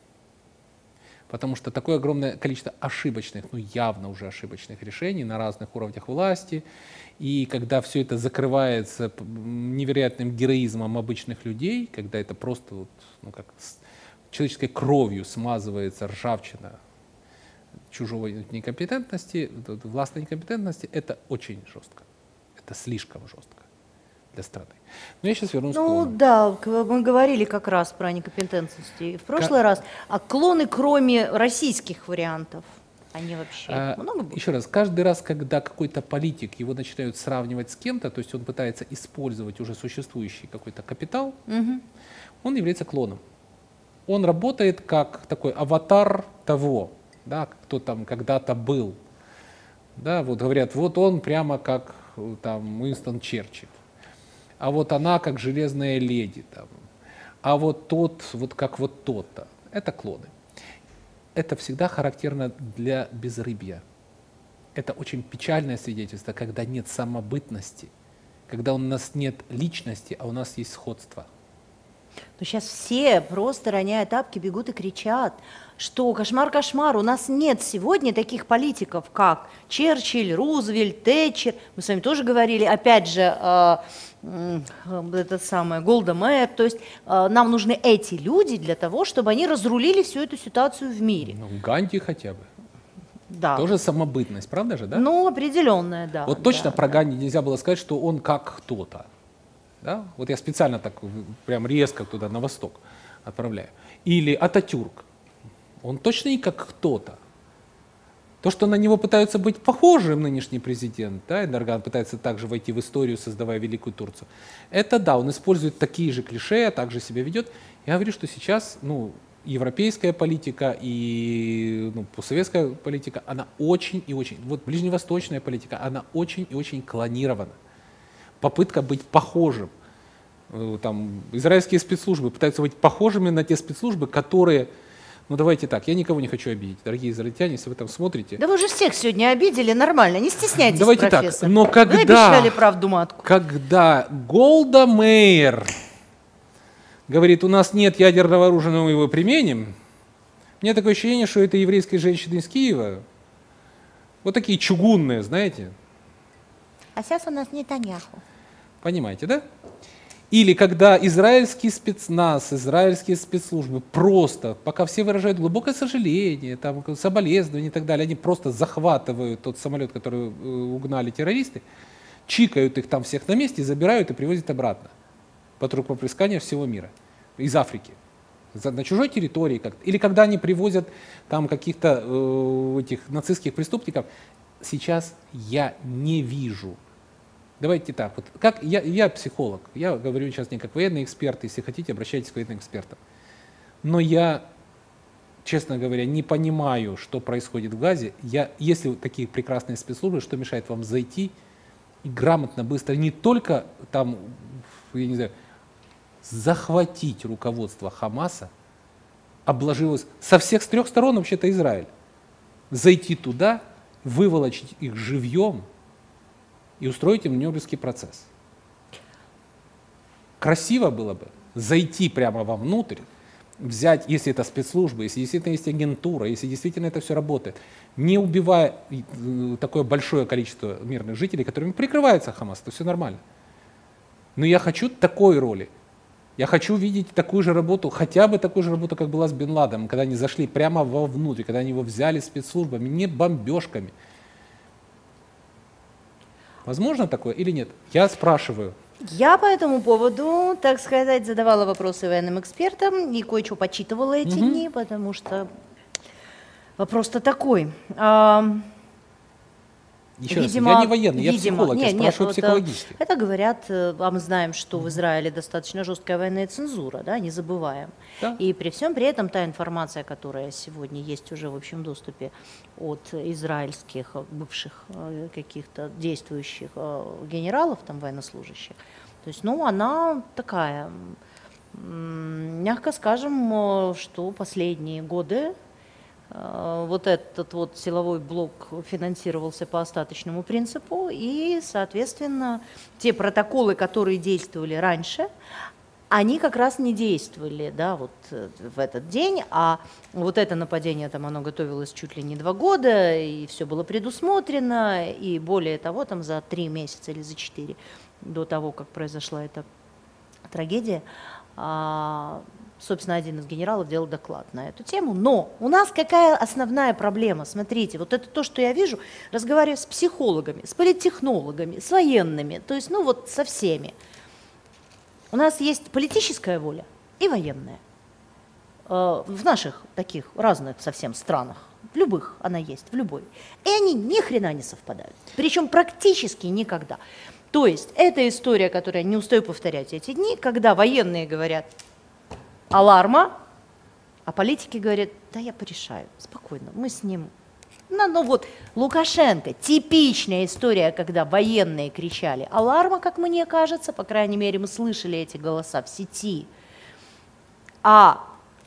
Потому что такое огромное количество ошибочных, ну явно уже ошибочных решений на разных уровнях власти. И когда все это закрывается невероятным героизмом обычных людей, когда это просто вот, ну, как человеческой кровью смазывается ржавчина чужого некомпетентности, властной некомпетентности, это очень жестко. Это слишком жестко для страны. Но я сейчас вернусь к Ну клону. да, мы говорили как раз про некомпетентности в прошлый раз. А клоны, кроме российских вариантов, они вообще много будут? Еще раз, каждый раз, когда какой-то политик, его начинают сравнивать с кем-то, то есть он пытается использовать уже существующий какой-то капитал, он является клоном. Он работает как такой аватар того, да, кто там когда-то был. Да, вот говорят, вот он прямо как там, Уинстон Черчилль, а вот она как железная леди, там, а вот тот, вот как вот тот-то. Это клоны. Это всегда характерно для безрыбья. Это очень печальное свидетельство, когда нет самобытности, когда у нас нет личности, а у нас есть сходство. Но сейчас все просто, роняя тапки, бегут и кричат, что кошмар, кошмар, у нас нет сегодня таких политиков, как Черчилль, Рузвельт, Тэтчер. Мы с вами тоже говорили, опять же, это самое, Голда Меир. То есть нам нужны эти люди для того, чтобы они разрулили всю эту ситуацию в мире. Ну, Ганди хотя бы. Да. Тоже самобытность, правда же, да? Ну, определенная, да. Вот точно да, про да. Ганди нельзя было сказать, что он как кто-то. Да? Вот я специально так прям резко туда на восток отправляю. Или Ататюрк. Он точно не как кто-то. То, что на него пытаются быть похожим нынешний президент, да, Эрдоган пытается также войти в историю, создавая Великую Турцию, это да, он использует такие же клише, также себя ведет. Я говорю, что сейчас, европейская политика и постсоветская политика, она очень и очень, вот ближневосточная политика, она очень и очень клонирована. Попытка быть похожим. Там, израильские спецслужбы пытаются быть похожими на те спецслужбы, которые, давайте так, я никого не хочу обидеть, дорогие израильтяне, если вы там смотрите. Да вы уже всех сегодня обидели, нормально, не стесняйтесь, давайте профессор. Так, но когда, вы обещали правду матку. Когда Голда Меир говорит, у нас нет ядерного оружия, но мы его применим, у меня такое ощущение, что это еврейские женщины из Киева, вот такие чугунные, знаете. А сейчас у нас Нетаньяху. Понимаете, да? Или когда израильский спецназ, израильские спецслужбы просто, пока все выражают глубокое сожаление, там, соболезнования и так далее, они просто захватывают тот самолет, который угнали террористы, чикают их там всех на месте, забирают и привозят обратно под рукоплескание всего мира, из Африки, на чужой территории. Или когда они привозят там каких-то этих нацистских преступников, сейчас я не вижу. Давайте так, вот как я психолог, я говорю сейчас не как военный эксперт, если хотите, обращайтесь к военным экспертам. Но я, честно говоря, не понимаю, что происходит в Газе. Если такие прекрасные спецслужбы, что мешает вам зайти и грамотно, быстро, не только там, я не знаю, захватить руководство Хамаса, обложилось со всех с 3 сторон, вообще-то Израиль, зайти туда, выволочить их живьем и устроить им Нюрнбергский процесс. Красиво было бы зайти прямо вовнутрь, взять, если это спецслужбы, если действительно есть агентура, если действительно это все работает, не убивая такое большое количество мирных жителей, которыми прикрывается Хамас, то все нормально. Но я хочу такой роли. Я хочу видеть такую же работу, хотя бы такую же работу, как была с Бен Ладеном, когда они зашли прямо вовнутрь, когда они его взяли спецслужбами, не бомбежками. Возможно такое или нет? Я спрашиваю. Я по этому поводу, так сказать, задавала вопросы военным экспертам и кое-что почитывала эти дни, потому что вопрос-то такой. Еще раз, я не военный, я психолог, я спрашиваю психологически. Это говорят, а мы знаем, что в Израиле достаточно жесткая военная цензура, да, не забываем. Да. И при всем при этом та информация, которая сегодня есть уже в общем доступе от израильских бывших каких-то действующих генералов, там, военнослужащих, то есть, она такая, мягко скажем, что последние годы вот этот вот силовой блок финансировался по остаточному принципу, и, соответственно, те протоколы, которые действовали раньше, они как раз не действовали, да, вот в этот день, а вот это нападение, там, оно готовилось чуть ли не 2 года, и все было предусмотрено, и более того, там, за 3 месяца или за 4 до того, как произошла эта трагедия, собственно, один из генералов делал доклад на эту тему. Но у нас какая основная проблема? Смотрите, вот это то, что я вижу, разговаривая с психологами, с политтехнологами, с военными, то есть, со всеми. У нас есть политическая воля и военная. В наших таких разных совсем странах, в любых она есть, в любой. И они ни хрена не совпадают. Причем практически никогда. То есть это история, которую я не устаю повторять эти дни, когда военные говорят аларма, а политики говорят, да я порешаю, спокойно, мы с ним Ну вот Лукашенко, типичная история, когда военные кричали аларма, как мне кажется, по крайней мере, мы слышали эти голоса в сети. А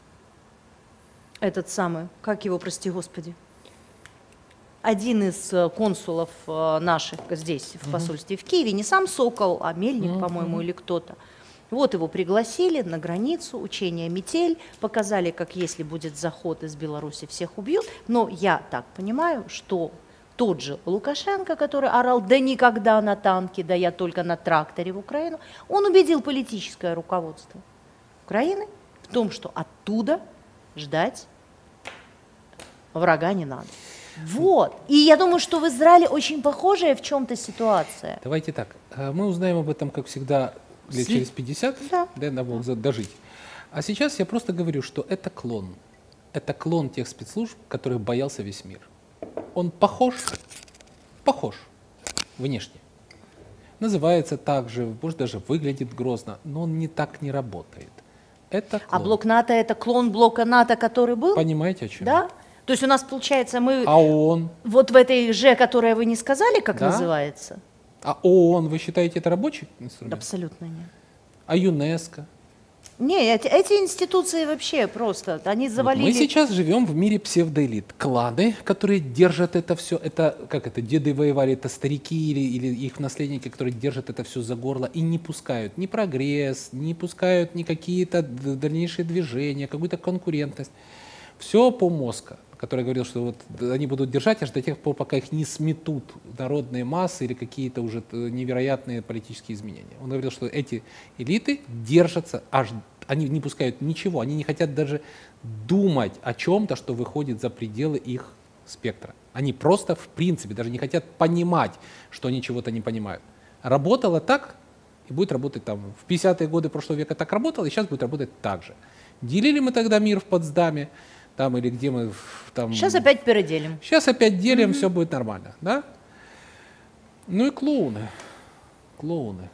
этот самый, как его, прости господи, один из консулов наших здесь, в посольстве в Киеве, не сам Сокол, а Мельник, по-моему, или кто-то. Вот его пригласили на границу, учение «Метель», показали, как если будет заход из Беларуси, всех убьют. Но я так понимаю, что тот же Лукашенко, который орал «да никогда на танке, да я только на тракторе в Украину», он убедил политическое руководство Украины в том, что оттуда ждать врага не надо. Вот. И я думаю, что в Израиле очень похожая в чем-то ситуация. Давайте так, мы узнаем об этом, как всегда, лет через 50, Да. надо было дожить. А сейчас я просто говорю, что это клон. Это клон тех спецслужб, которых боялся весь мир. Он похож внешне. Называется так же, может даже выглядит грозно, но он не так не работает. Это клон. А блок НАТО — это клон блока НАТО, который был? Понимаете, о чем? Да? То есть у нас, получается, мы А ООН? вот в этой же, которая вы не сказали, как Да. называется? А ООН, вы считаете, это рабочий инструмент? Абсолютно нет. А ЮНЕСКО? Не, эти институции вообще просто, они завалили. Мы сейчас живем в мире псевдоэлит. Кланы, которые держат это все, это, как это, деды воевали, это старики или их наследники, которые держат это все за горло и не пускают ни прогресс, не пускают ни какие-то дальнейшие движения, какую-то конкурентность. Все по мозга, который говорил, что вот они будут держать аж до тех пор, пока их не сметут народные массы или какие-то уже невероятные политические изменения. Он говорил, что эти элиты держатся аж, они не пускают ничего, они не хотят даже думать о чем-то, что выходит за пределы их спектра. Они просто в принципе даже не хотят понимать, что они чего-то не понимают. Работало так и будет работать там. В 50-е годы прошлого века так работало, и сейчас будет работать так же. Делили мы тогда мир в Потсдаме, там или где мы там. Сейчас опять переделим. Сейчас опять делим, все будет нормально, да? Ну и клоуны. Клоуны.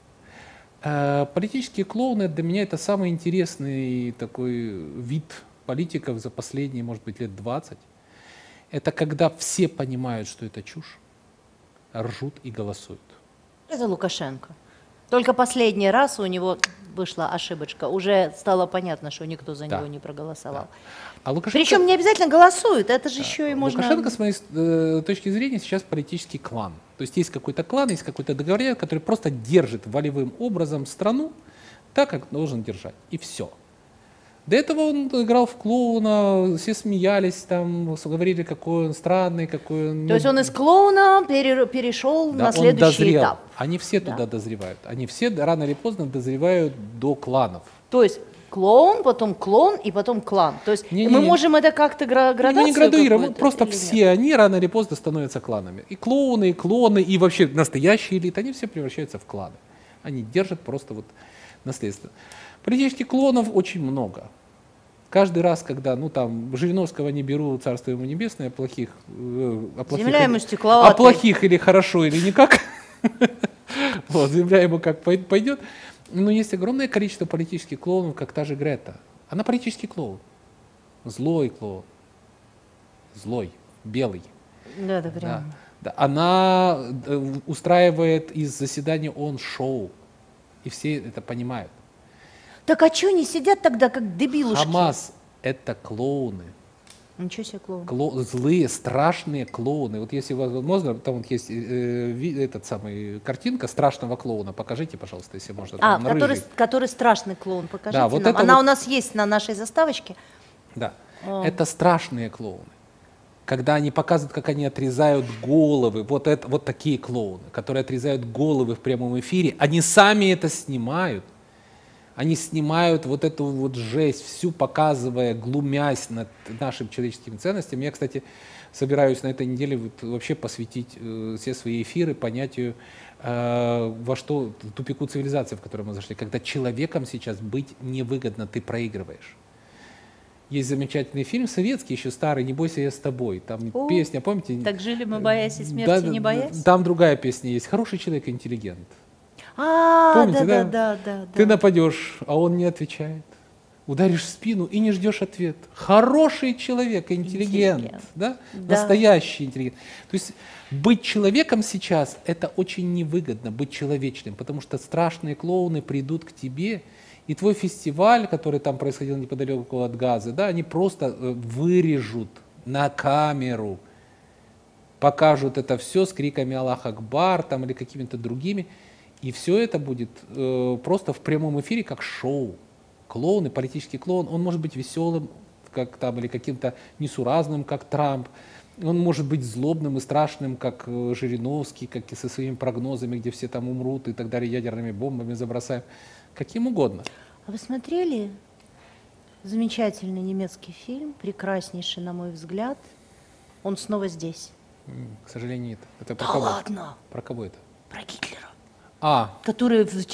Политические клоуны для меня это самый интересный такой вид политиков за последние, может быть, лет 20. Это когда все понимают, что это чушь, ржут и голосуют. Это Лукашенко. Только последний раз у него вышла ошибочка. Уже стало понятно, что никто за Да. него не проголосовал. Да. А Лукашенко, Причем не обязательно голосуют, это же еще и можно... Лукашенко, с моей точки зрения, сейчас политический клан. То есть есть какой-то клан, есть какой-то договор, который просто держит волевым образом страну так, как должен держать. И все. До этого он играл в клоуна, все смеялись, там, говорили, какой он странный, какой он... То есть он из клоуна перешел Да, на он следующий дозрел. этап. Они все Да. туда дозревают. Они все рано или поздно дозревают до кланов. То есть клоун, потом клон и потом клан. То есть Не-не-не. мы можем это как-то градацию Мы не градуируем, какую-то просто или нет? все они рано или поздно становятся кланами. И клоуны, и клоны, и вообще настоящие элиты, они все превращаются в кланы. Они держат просто вот наследство. Политических клонов очень много. Каждый раз, когда, ну там, Жириновского не беру, царство ему небесное, Земля ему стекловатая. о плохих или хорошо, или никак, вот, земля ему как пойдет. Но есть огромное количество политических клоунов, как та же Грета. Она политический клоун. Злой клоун. Злой, белый. Да, да, Да, прям. да. Она устраивает из заседания шоу. И все это понимают. Так а что они сидят тогда, как дебилушки? Хамас — это клоуны. Ничего себе клоун. Злые, страшные клоуны. Вот если у вас возможно, там вот есть этот самый картинка страшного клоуна. Покажите, пожалуйста, если можно. А, там, который, рыжий. который страшный клоун, покажите Да, вот нам. это Она вот- у нас есть на нашей заставочке. Да. О. Это страшные клоуны. Когда они показывают, как они отрезают головы. Вот, это, вот такие клоуны, которые отрезают головы в прямом эфире. Они сами это снимают. Они снимают вот эту вот жесть, всю показывая, глумясь над нашими человеческими ценностями. Я, кстати, собираюсь на этой неделе вот вообще посвятить все свои эфиры понятию, во что тупику цивилизации, в которой мы зашли. Когда человеком сейчас быть невыгодно, ты проигрываешь. Есть замечательный фильм, советский, еще старый, «Не бойся, я с тобой». Там О, песня, помните? Так жили мы, боясь и смерти, не боясь. Там другая песня есть. «Хороший человек, интеллигент». А, Помните, да, да? да, да, да. Ты нападешь, а он не отвечает. ударишь в спину и не ждешь ответ. Хороший человек, интеллигент, да? Да. Настоящий интеллигент. То есть быть человеком сейчас – это очень невыгодно, быть человечным, потому что страшные клоуны придут к тебе, и твой фестиваль, который там происходил неподалеку от Газы, да, они просто вырежут на камеру, покажут это все с криками «Аллах Акбар» там, или какими-то другими, и все это будет просто в прямом эфире как шоу. Клоун и политический клоун, он может быть веселым, как там, или каким-то несуразным, как Трамп. Он может быть злобным и страшным, как Жириновский, как и со своими прогнозами, где все там умрут и так далее, ядерными бомбами забросаем. Каким угодно. А вы смотрели замечательный немецкий фильм, прекраснейший, на мой взгляд? Он снова здесь. К сожалению, нет. Это про Да кого? ладно! Про кого это? Про Гитлера. Который В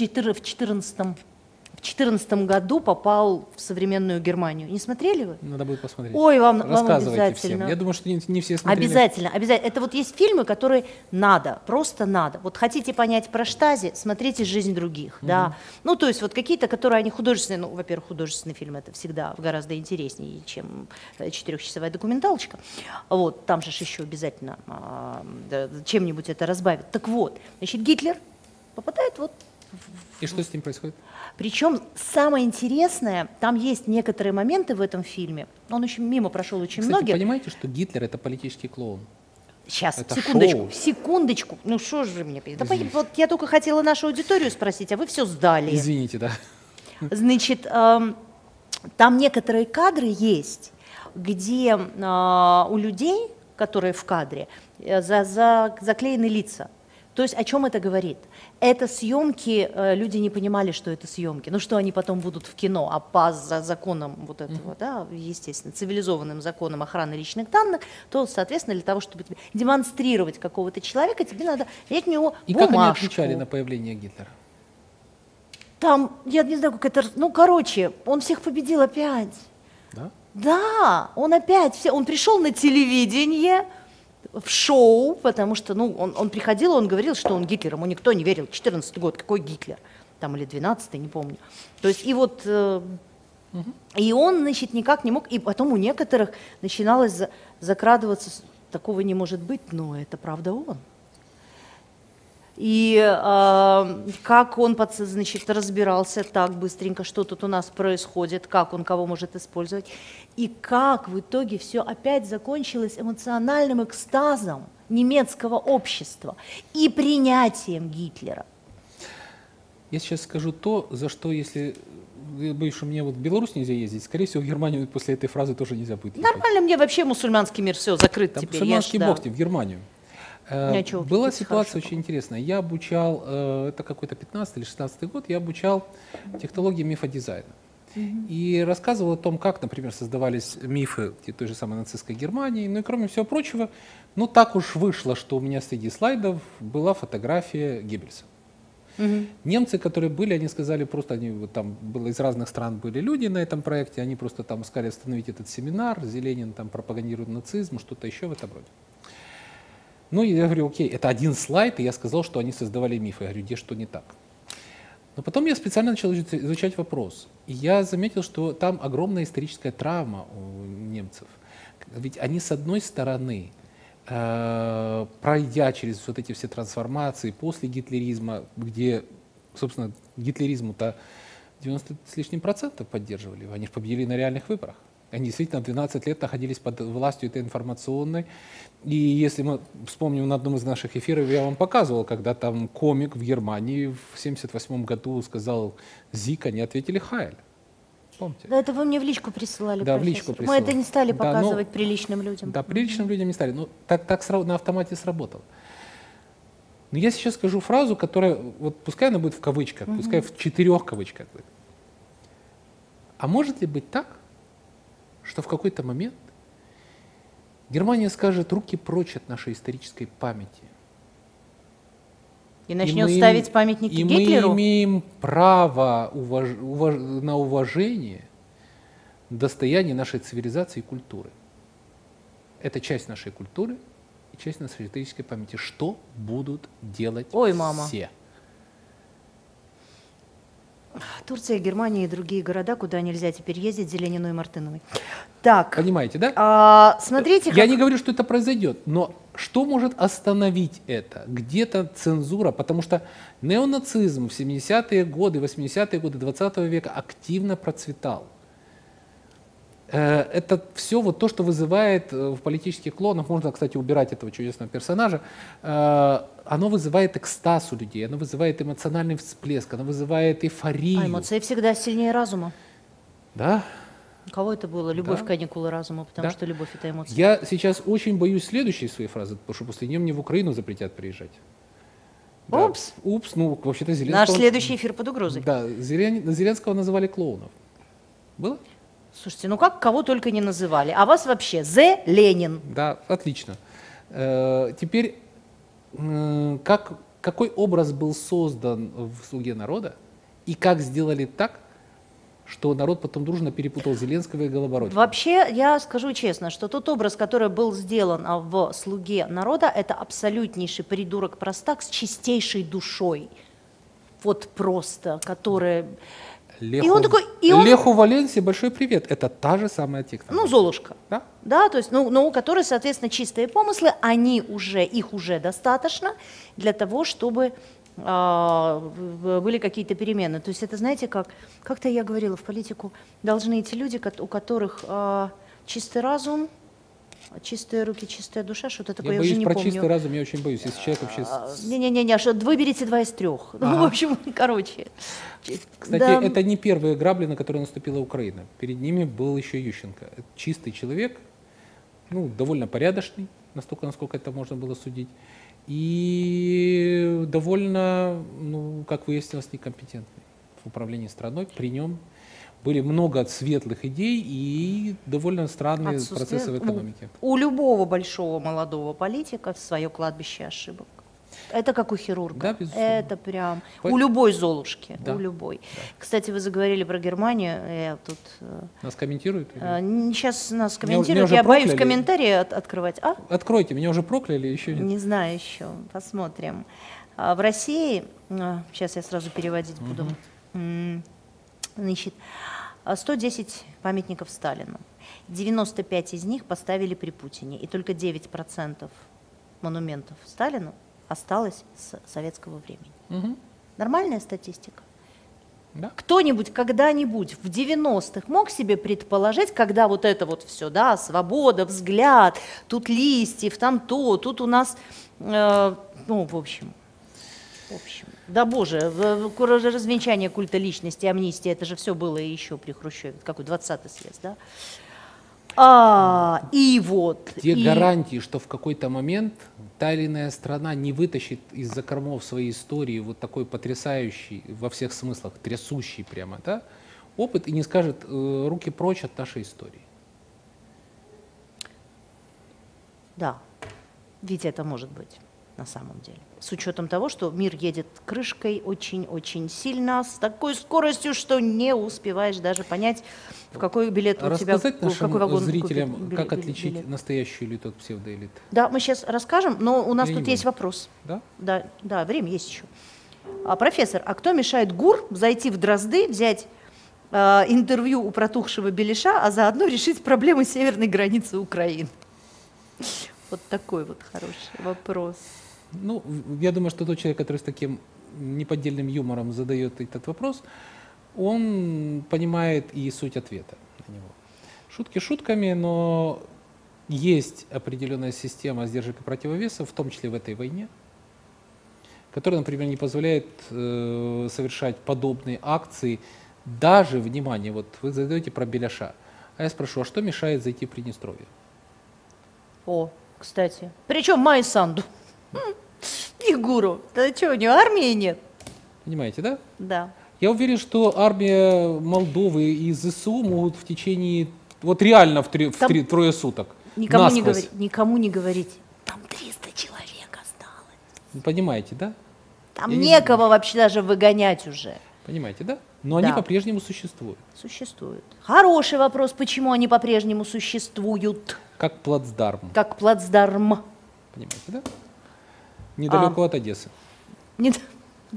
2014 году попал в современную Германию. Не смотрели вы? надо будет посмотреть. Ой, вам Рассказывайте обязательно. всем. Я думаю, что не все смотрели. Обязательно, обязательно. Это вот есть фильмы, которые надо, просто надо. Вот хотите понять про Штази, смотрите «Жизнь других», да. Ну, то есть вот какие-то, которые они художественные, ну, во-первых, художественный фильм это всегда гораздо интереснее, чем 4-часовая документалочка. Вот, там же еще обязательно чем-нибудь это разбавит. Так вот, значит, Гитлер попадает вот. И что с ним происходит? Причем самое интересное, там есть некоторые моменты в этом фильме, он очень мимо прошел очень Кстати, многих. понимаете, что Гитлер – это политический клоун? Сейчас, Это секундочку, шоу. секундочку. Ну что же вы мне... Да, вот я только хотела нашу аудиторию спросить, а вы все сдали. Извините, да. Значит, там некоторые кадры есть, где у людей, которые в кадре, заклеены лица. То есть о чем это говорит? Это съемки, люди не понимали, что это съемки. Ну что они потом будут в кино, а по законам вот этого, да, естественно, цивилизованным законам охраны личных данных, то, соответственно, для того, чтобы демонстрировать какого-то человека, тебе надо взять у него И бумажку. как они отвечали на появление Гитлера? Там, я не знаю, как это, ну, короче, он всех победил опять. Да? Да, он опять, он пришел на телевидение, в шоу, потому что, ну, он приходил, он говорил, что он Гитлер, ему никто не верил. 14-й год, какой Гитлер? Там или 12-й, не помню. То есть и вот, и он, значит, никак не мог, и потом у некоторых начиналось закрадываться, такого не может быть, но это правда он. И как он, значит, разбирался так быстренько, что тут у нас происходит, как он кого может использовать, и как в итоге все опять закончилось эмоциональным экстазом немецкого общества и принятием Гитлера. Я сейчас скажу то, за что, если я боюсь, что мне вот в Беларусь нельзя ездить, скорее всего, в Германию после этой фразы тоже нельзя будет ехать. Нормально, мне вообще мусульманский мир все закрыт Там теперь. мусульманский да. бог тебе в Германию. Ничего, Была тут ситуация хорошо. очень интересная. Я обучал, это какой-то 15 или 16 год, я обучал технологии мифодизайна. И рассказывал о том, как, например, создавались мифы той же самой нацистской Германии. Ну и кроме всего прочего, ну так уж вышло, что у меня среди слайдов была фотография Геббельса. Немцы, которые были, они сказали просто, они вот там было из разных стран были люди на этом проекте, они просто там сказали остановить этот семинар, Зеленин там пропагандирует нацизм, что-то еще в этом роде. Ну, я говорю, окей, это один слайд, и я сказал, что они создавали мифы. Я говорю, где что не так. Но потом я специально начал изучать вопрос. И я заметил, что там огромная историческая травма у немцев. Ведь они, с одной стороны, пройдя через вот эти все трансформации после гитлеризма, где, собственно, гитлеризму-то 90 с лишним процентов поддерживали, они же победили на реальных выборах. Они действительно 12 лет находились под властью этой информационной. И если мы вспомним на одном из наших эфиров, я вам показывал, когда там комик в Германии в 1978 году сказал «Зик», они ответили «Хайль». Помните? Да, это вы мне в личку присылали, Да, в профессор. личку Мы присылали. это не стали Да, показывать ну, приличным людям. Да, приличным людям не стали. Но так на автомате сработало. Но я сейчас скажу фразу, которая, вот пускай она будет в кавычках, пускай в 4 кавычках будет. А может ли быть так, что в какой-то момент Германия скажет руки прочь от нашей исторической памяти? И начнет ставить памятники Гитлеру? Мы имеем право на уважение достояния нашей цивилизации и культуры. Это часть нашей культуры и часть нашей исторической памяти. Что будут делать Ой, мама. все? Турция, Германия и другие города, куда нельзя теперь ездить, Зелениной и Мартыновой. Так. Понимаете, да? Смотрите, Я не говорю, что это произойдет, но что может остановить это? Где-то цензура, потому что неонацизм в 70-е годы, 80-е годы 20 века активно процветал. Это все вот то, что вызывает в политических клонах, можно, кстати, убирать этого чудесного персонажа, оно вызывает экстаз у людей, оно вызывает эмоциональный всплеск, оно вызывает эйфорию. А эмоции всегда сильнее разума. Да? У кого это было? Любовь, Да. каникулы разума, потому Да. что любовь — это эмоция. Я сейчас очень боюсь следующей своей фразы, потому что после нее мне в Украину запретят приезжать. Да. Упс. Упс, ну вообще-то Наш Зеленского... следующий эфир под угрозой. Да, Зеленского называли клоунов. Было? Слушайте, ну как кого только не называли. А вас вообще Зе Ленин. Да, отлично. Теперь, какой образ был создан в «Слуге народа» и как сделали так, что народ потом дружно перепутал Зеленского и Голобородька? Вообще, я скажу честно, что тот образ, который был сделан в «Слуге народа», это абсолютнейший придурок-простак с чистейшей душой. Вот просто, который... Леху Валенсии большой привет. Это та же самая текста. Ну, Золушка. Да? Да, то есть, ну, у которой, соответственно, чистые помыслы, их уже достаточно для того, чтобы были какие-то перемены. То есть это, знаете, как-то я говорила, в политику должны идти люди, у которых чистый разум, чистые руки, чистая душа, что-то такое, я уже не про помню. чистый разум, я очень боюсь. Если человек вообще... Не-не-не, что выберите 2 из 3. Ну, в общем, короче. Кстати, Да. это не первые грабли, на которые наступила Украина. Перед ними был еще Ющенко. Это чистый человек, ну, довольно порядочный, настолько, насколько это можно было судить, и довольно, ну, как выяснилось, некомпетентный в управлении страной. При нем были много светлых идей и довольно странные процессы в экономике. У любого большого молодого политика свое кладбище ошибок. Это как у хирурга. Да, безусловно. Это прям у любой Золушки. Да. У любой. Да. Кстати, вы заговорили про Германию. Я тут Нас комментируют? сейчас нас Меня комментируют. уже Я боюсь прокляли. комментарии открывать. Откройте, меня уже прокляли, еще нет? Не знаю еще. Посмотрим. В России, сейчас я сразу переводить буду. Значит, 110 памятников Сталину. 95 из них поставили при Путине. И только 9% монументов Сталину осталось с советского времени. Мгм. Нормальная статистика? Да. Кто-нибудь когда-нибудь в 90-х мог себе предположить, когда вот это вот все, да, свобода, взгляд, тут Листьев, там то, тут у нас, ну, в общем, да боже, развенчание культа личности, амнистия, это же все было и еще при Хрущеве, какой 20-й съезд, да? И вот. Где и... гарантии, что в какой-то момент та или иная страна не вытащит из-за кормов своей истории вот такой потрясающий, во всех смыслах, трясущий прямо, да, опыт и не скажет руки прочь от нашей истории? Да, ведь это может быть на самом деле. С учетом того, что мир едет крышкой очень-очень сильно, с такой скоростью, что не успеваешь даже понять, в какой билет у тебя, Рассказать в какой нашим вагон зрителям, купить как отличить билет. настоящую элиту от псевдоэлиты? Да, мы сейчас расскажем, но у нас Или тут не есть будем? вопрос. Да? Да, время есть еще. Профессор, а кто мешает ГУР зайти в Дрозды, взять интервью у протухшего Белиша, а заодно решить проблемы северной границы Украины? Вот такой вот хороший вопрос. Ну, я думаю, что тот человек, который с таким неподдельным юмором задает этот вопрос, он понимает и суть ответа на него. Шутки шутками, но есть определенная система сдержек и противовесов, в том числе в этой войне, которая, например, не позволяет совершать подобные акции даже, внимание, вот вы задаете про Беляша, а я спрошу, а что мешает зайти в Приднестровье? О, кстати. Причем Майи Санду. И ГУРу. Да что, у нее армии нет? Понимаете, да? Да. Я уверен, что армия Молдовы и ЗСУ могут в течение, вот реально трое суток, Никому насквозь. никому не говорите. Там 300 человек осталось. Вы понимаете, да? Там Я не некого вообще даже выгонять уже. Понимаете, да? Но они Да. по-прежнему существуют. Существуют. Хороший вопрос, почему они по-прежнему существуют, Как плацдарм. как плацдарм. Понимаете, да? Недалеко от Одессы. Нет, да,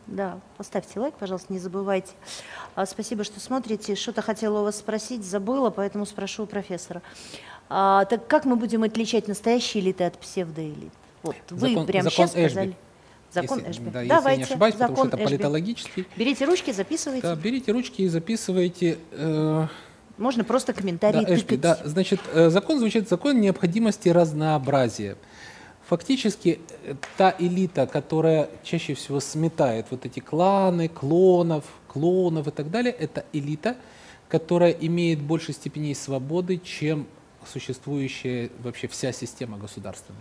Да, поставьте лайк, пожалуйста, не забывайте. Спасибо, что смотрите. Что-то хотела у вас спросить, забыла, поэтому спрошу у профессора. Так как мы будем отличать настоящие элиты от псевдоэлит? Вот вы прямо сейчас сказали. Эшби. Закон Если, Эшби. да, Давайте. если я не ошибаюсь, потому что Закон это Эшби. политологический. Берите ручки, записывайте. Да, берите ручки и записывайте. Можно просто комментарии Да, Эшби, тыкать. да, значит, закон звучит закон необходимости разнообразия. Фактически та элита, которая чаще всего сметает вот эти кланы, клонов и так далее, это элита, которая имеет больше степеней свободы, чем существующая вообще вся система государственная.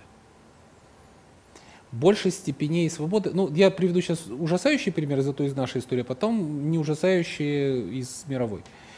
Больше степеней свободы. Ну, я приведу сейчас ужасающие примеры, зато из нашей истории, а потом не ужасающие из мировой.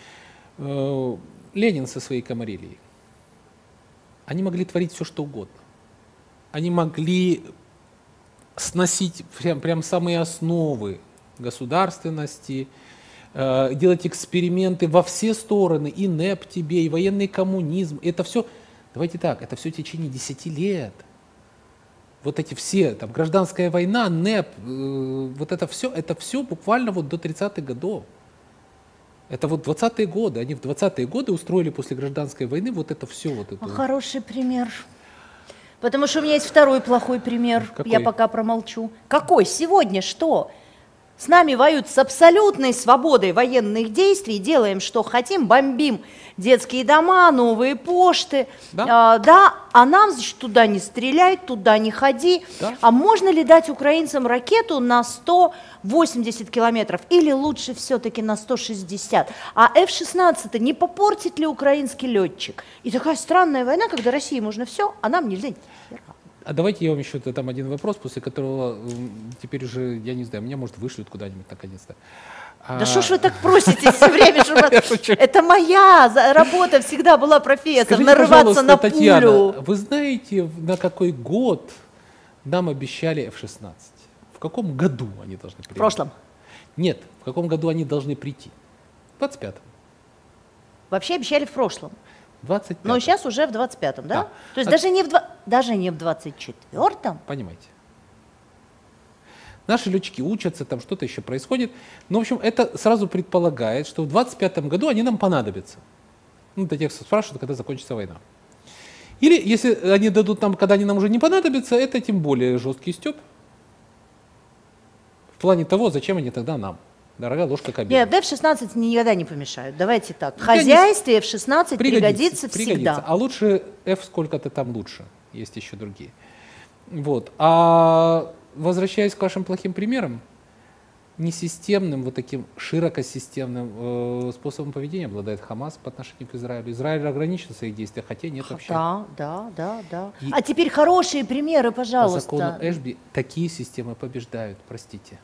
Ленин со своей Камарилией. Они могли творить все, что угодно. Они могли сносить прям самые основы государственности, делать эксперименты во все стороны, и НЭП тебе, и военный коммунизм. Это все, давайте так, это все в течение 10 лет. Вот эти все, там, гражданская война, НЭП, вот это все буквально вот до 30-х годов. Это вот 20-е годы. Они в 20-е годы устроили после гражданской войны вот это все. Вот это. Хороший пример. Потому что у меня есть второй плохой пример. Какой? Я пока промолчу. Какой? Сегодня что? С нами воюют с абсолютной свободой военных действий, делаем, что хотим, бомбим детские дома, новые почты. Да? А нам, значит, туда не стреляй, туда не ходи. Да. А можно ли дать украинцам ракету на 180 километров или лучше все-таки на 160? А F-16 не попортит ли украинский летчик? И такая странная война, когда России можно все, а нам нельзя. А давайте я вам еще там один вопрос, после которого теперь уже, я не знаю, меня, может, вышлют куда-нибудь наконец-то. Да что ж вы так просите все время? Это моя работа всегда была, профессор, Скажите, нарываться на Татьяна, пулю. вы знаете, на какой год нам обещали F-16? В каком году они должны прийти? В прошлом. Нет, в каком году они должны прийти? В 25-м. Вообще обещали в прошлом. 25-м. Но сейчас уже в 25-м, да? Да. То есть А- даже не в 24-м. Понимаете. Наши летчики учатся, там что-то еще происходит. Ну, в общем, это сразу предполагает, что в 25-м году они нам понадобятся. Ну, для тех, кто спрашивает, когда закончится война. Или, если они дадут нам, когда они нам уже не понадобятся, это тем более жесткий стёб. В плане того, зачем они тогда нам. Дорогая ложка к обеду. Нет, F-16 никогда не помешают. Давайте так. В хозяйстве F-16 пригодится всегда. А лучше F сколько-то там лучше. Есть еще другие. Вот. А возвращаясь к вашим плохим примерам, несистемным, вот таким широкосистемным способом поведения обладает Хамас по отношению к Израилю. Израиль ограничен в своих действиях, хотя нет вообще. Да. И А теперь хорошие примеры, по пожалуйста. закону Эшби такие системы побеждают, простите.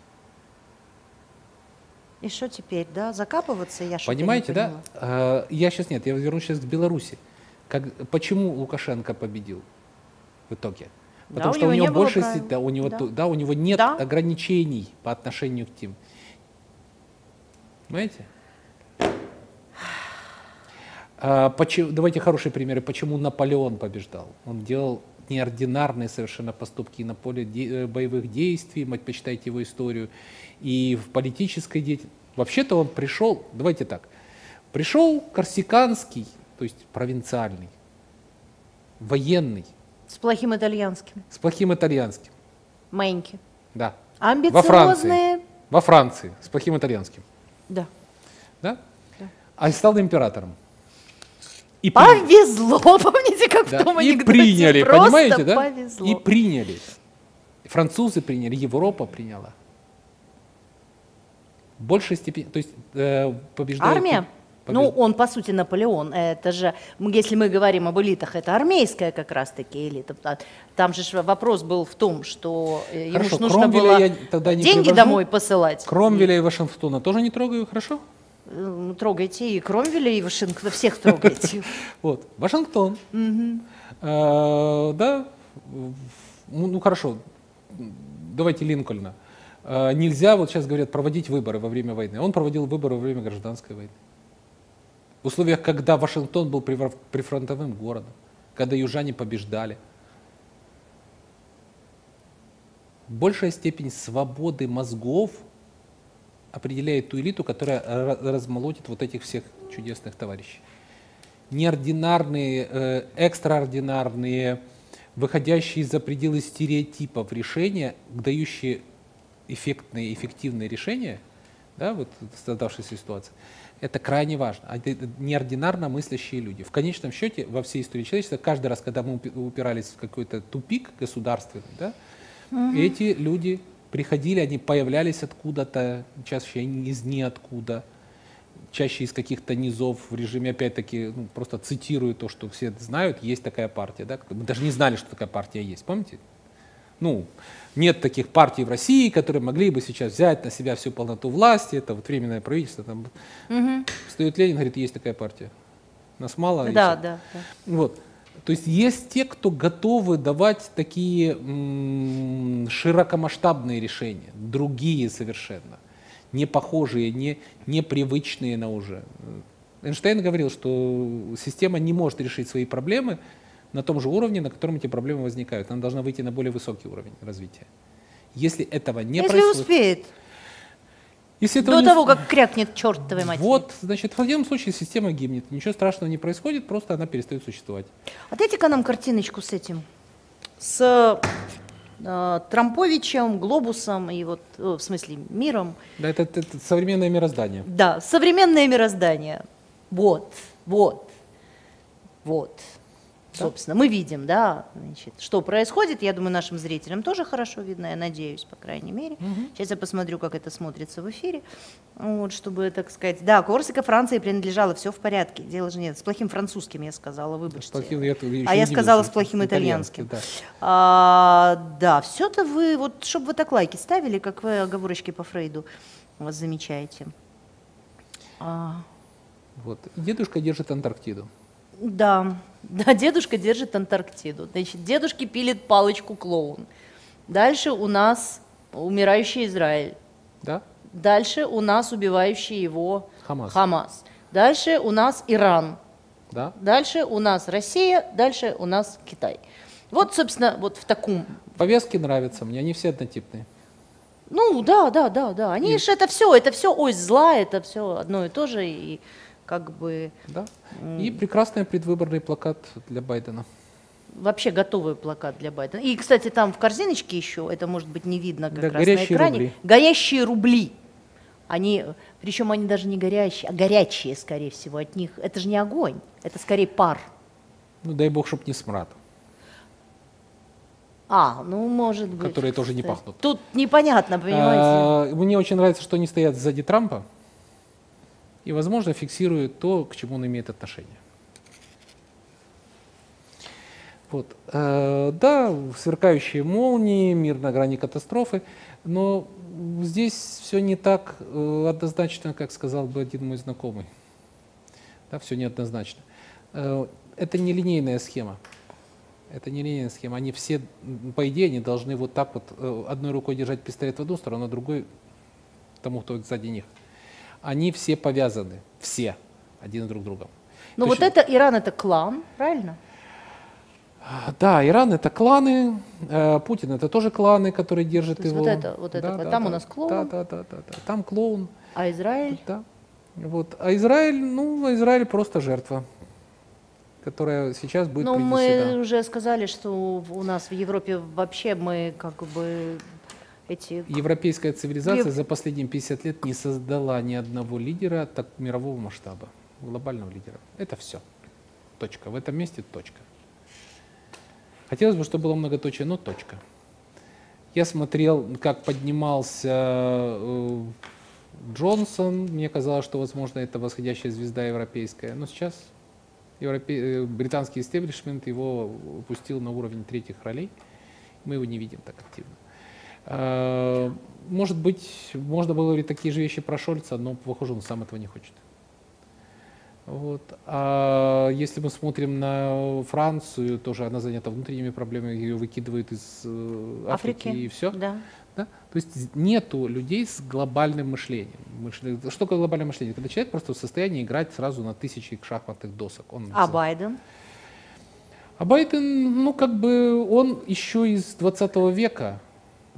И что теперь, да? Закапываться я что-то Понимаете, не поняла. да? Я вернусь сейчас к Беларуси. Почему Лукашенко победил в итоге? Потому Да, что у у него него не было больше, правил. у него нет Да. ограничений по отношению к тем. Понимаете? Давайте хорошие примеры. Почему Наполеон побеждал? Он делал неординарные совершенно поступки на поле боевых действий, почитайте его историю, и в политической деятельности. Вообще-то он пришел, давайте так, пришел корсиканский, то есть провинциальный, военный, С плохим итальянским. с плохим итальянским. Маленький. Да. Амбициозные. Во Франции, с плохим итальянским. Да. Да? Да. А стал императором. И Повезло, помните, как Да, в том и анекдоте? приняли, Просто понимаете, да? повезло. И приняли. Французы приняли, Европа приняла. В большей степени, то есть побеждают... Армия? Ну, он, по сути, Наполеон. Это же, если мы говорим об элитах, это армейская как раз-таки элита. Там же вопрос был в том, что ему Хорошо, ж нужно Кромвеля было я тогда не деньги привожу. домой посылать. Кромвеля и Вашингтона тоже не трогаю, хорошо? Трогайте и Кромвеля, и Вашингтона, всех трогайте. Вот, Вашингтон. Да, ну хорошо, давайте Линкольна. Нельзя, вот сейчас говорят, проводить выборы во время войны. Он проводил выборы во время гражданской войны. В условиях, когда Вашингтон был прифронтовым городом, когда южане побеждали. большая степень свободы мозгов определяет ту элиту, которая размолотит вот этих всех чудесных товарищей. Неординарные, экстраординарные, выходящие за пределы стереотипов решения, дающие эффектные, эффективные решения, да, вот в создавшейся ситуации, это крайне важно. Это неординарно мыслящие люди. В конечном счете, во всей истории человечества, каждый раз, когда мы упирались в какой-то тупик государственный, да, эти люди приходили, они появлялись откуда-то, чаще из ниоткуда, чаще из каких-то низов в режиме, опять-таки, ну, просто цитирую то, что все знают, есть такая партия. Да? Мы даже не знали, что такая партия есть, помните? Ну, нет таких партий в России, которые могли бы сейчас взять на себя всю полноту власти, это вот временное правительство. Там. Встает Ленин, говорит, есть такая партия. Нас мало. Да. Вот. То есть есть те, кто готовы давать такие широкомасштабные решения, другие совершенно, не похожие, не привычные на уже. Эйнштейн говорил, что система не может решить свои проблемы на том же уровне, на котором эти проблемы возникают. Она должна выйти на более высокий уровень развития. Если этого не происходит... успеет. Если До того, как крякнет чертовой матери. Вот, значит, в одном случае система гибнет. Ничего страшного не происходит, просто она перестает существовать. А дайте-ка нам картиночку с этим. С Трамповичем, глобусом и вот, в смысле, миром. Да, это современное мироздание. Да, современное мироздание. Вот. Да? Собственно, мы видим, да, значит, что происходит. Я думаю, нашим зрителям тоже хорошо видно, я надеюсь, по крайней мере. Сейчас я посмотрю, как это смотрится в эфире. Вот, чтобы, так сказать, да, Корсика Франции принадлежала, все в порядке. Дело же нет. С плохим французским я сказала, выбачьте. Я сказала с плохим итальянским. Да, да, все-то вы, вот, чтобы вы так лайки ставили, как вы оговорочки по Фрейду вас замечаете. Вот. Дедушка держит Антарктиду. Да, дедушка держит Антарктиду. Значит, дедушке пилит палочку клоун. Дальше у нас умирающий Израиль. Да? Дальше у нас убивающий его Хамас. Дальше у нас Иран. Да? Дальше у нас Россия. Дальше у нас Китай. Вот, собственно, вот в таком... Повестки нравятся мне, они все однотипные. Ну, да. Они же это все ось зла, это все одно и то же. И как бы... Да. И прекрасный предвыборный плакат для Байдена. Вообще готовый плакат для Байдена. И, кстати, там в корзиночке еще, это может быть не видно как да, раз на экране, рубли. Горящие рубли. Они, причем они даже не горящие, а горячие, скорее всего, от них. Это же не огонь, это скорее пар. Ну, дай бог, чтоб не смрад. Ну, может быть. Которые тоже не пахнут. Тут непонятно, понимаете. Мне очень нравится, что они стоят сзади Трампа и, возможно, фиксируют то, к чему он имеет отношение. Вот. Да, сверкающие молнии, мир на грани катастрофы, но здесь все не так однозначно, как сказал бы один мой знакомый. Да, все неоднозначно. Это не линейная схема. Это не линейная схема. Они все, по идее, они должны вот так вот одной рукой держать пистолет в одну сторону, а другой тому, кто сзади них. Они все повязаны, все, один с друг другом. Ну вот это Иран, это клан, правильно? Да, Иран это кланы, Путин это тоже кланы, которые держат его. Вот это, да, там у нас клоун. Да, там клоун. А Израиль? Да. Вот. А Израиль просто жертва, которая сейчас будет Ну, принесена. мы уже сказали, что у нас в Европе вообще мы как бы эти... Европейская цивилизация за последние 50 лет не создала ни одного лидера так мирового масштаба, глобального лидера. Это все. Точка. В этом месте точка. Хотелось бы, чтобы было многоточие, но точка. Я смотрел, как поднимался Джонсон. Мне казалось, что, возможно, это восходящая звезда европейская. Но сейчас британский истеблишмент его опустил на уровень третьих ролей. Мы его не видим так активно. Может быть, можно было говорить такие же вещи про Шольца, но, похоже, он сам этого не хочет. Вот. А если мы смотрим на Францию, тоже она занята внутренними проблемами, ее выкидывают из Африки и все. Да. Да? То есть нету людей с глобальным мышлением. Что такое глобальное мышление? Когда человек просто в состоянии играть сразу на тысячи шахматных досок. Байден? А Байден, ну как бы, он еще из 20 века,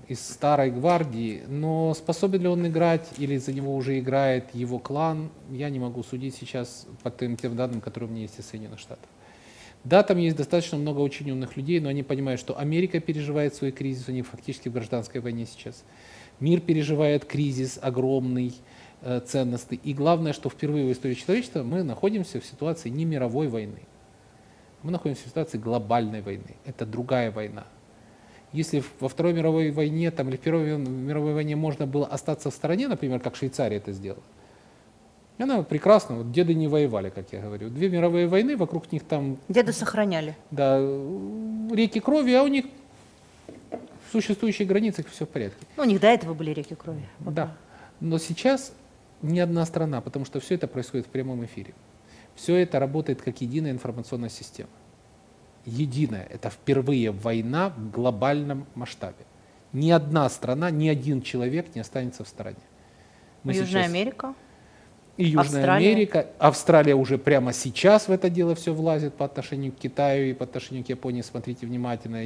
из старой гвардии, но способен ли он играть или за него уже играет его клан, я не могу судить сейчас по тем данным, которые у меня есть из Соединенных Штатов. Да, там есть достаточно много очень умных людей, но они понимают, что Америка переживает свой кризис, они фактически в гражданской войне сейчас. Мир переживает кризис огромный, ценностный. И главное, что впервые в истории человечества мы находимся в ситуации не мировой войны. Мы находимся в ситуации глобальной войны. Это другая война. Если во Второй мировой войне там, или в Первой мировой войне можно было остаться в стороне, например, как Швейцария это сделала, она прекрасно, вот деды не воевали, как я говорю. 2 мировые войны, вокруг них там... Деды сохраняли. Да, реки крови, а у них в существующих границах все в порядке. Ну, у них до этого были реки крови. Да, но сейчас ни одна страна, потому что все это происходит в прямом эфире. Все это работает как единая информационная система. Единая. Это впервые война в глобальном масштабе. Ни одна страна, ни один человек не останется в стороне. Южная Америка. И Южная Америка. Австралия уже прямо сейчас в это дело все влазит по отношению к Китаю и по отношению к Японии. Смотрите внимательно.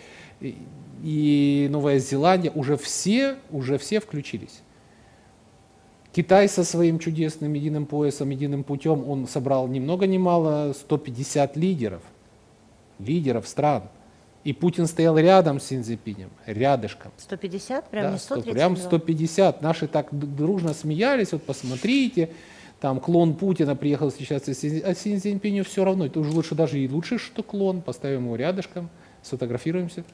И Новая Зеландия. Уже все включились. Китай со своим чудесным единым поясом, единым путем, он собрал ни много ни мало 150 лидеров стран. И Путин стоял рядом с Си Цзиньпинем, рядышком. 150? Прям да, не 132? Прям 150. Наши так дружно смеялись, вот посмотрите, там клон Путина приехал встречаться, а Си Цзиньпиню все равно. Это уже лучше, что клон, поставим его рядышком, сфотографируемся.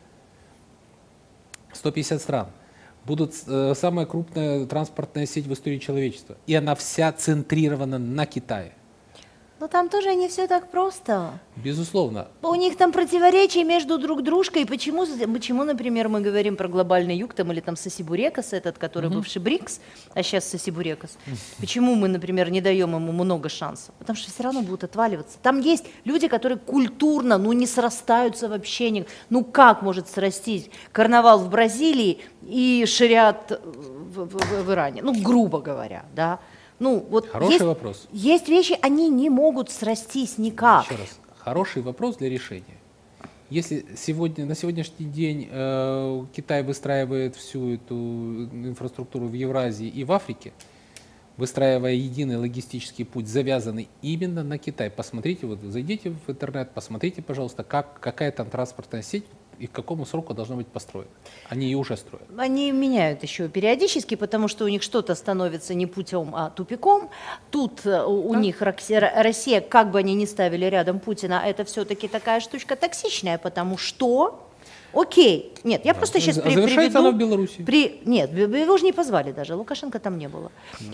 150 стран. Будут самая крупная транспортная сеть в истории человечества. И она вся центрирована на Китае. Но там тоже не все так просто. Безусловно. У них там противоречия между друг дружкой. Почему, например, мы говорим про глобальный юг там, или там Сосибурекас, этот, который бывший БРИКС, а сейчас Сосибурекас. Почему мы, например, не даем ему много шансов? Потому что все равно будут отваливаться. Там есть люди, которые культурно, не срастаются вообще. Как может срастись карнавал в Бразилии и шариат в Иране? Грубо говоря, да. Хороший вопрос. Есть вещи, они не могут срастись никак. Еще раз, хороший вопрос для решения. Если на сегодняшний день Китай выстраивает всю эту инфраструктуру в Евразии и в Африке, выстраивая единый логистический путь, завязанный именно на Китай, посмотрите, зайдите в интернет, посмотрите, пожалуйста, какая там транспортная сеть и к какому сроку должна быть построена. Они ее уже строят. Они меняют еще периодически, потому что у них что-то становится не путем, а тупиком. Тут у них Россия, как бы они ни ставили рядом Путина, это все-таки такая штучка токсичная, потому что... Окей. Нет, я просто сейчас завершается она в Беларуси. Нет, его же не позвали даже, Лукашенко там не было.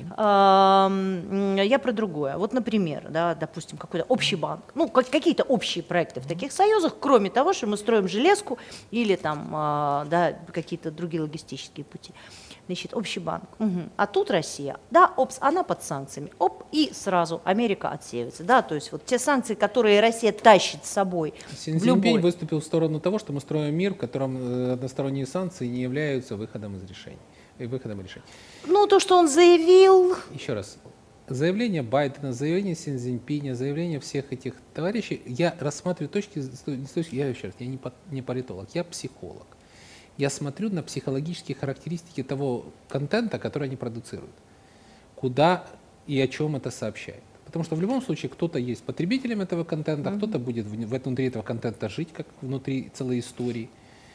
Я про другое. Вот, например, допустим, какой-то общий банк, какие-то общие проекты в таких союзах, кроме того, что мы строим железку или там какие-то другие логистические пути. Значит, общий банк. А тут Россия. Да, она под санкциями. И сразу Америка отсеивается. Да, то есть вот те санкции, которые Россия тащит с собой. Си Цзиньпинь выступил в сторону того, что мы строим мир, в котором односторонние санкции не являются выходом из решений. То, что он заявил... Еще раз. Заявление Байдена, заявление Си Цзиньпиня, заявление всех этих товарищей, я рассматриваю я не политолог, я психолог. Я смотрю на психологические характеристики того контента, который они продуцируют. Куда и о чем это сообщает. Потому что в любом случае кто-то есть потребителем этого контента, кто-то будет внутри этого контента жить, как внутри целой истории.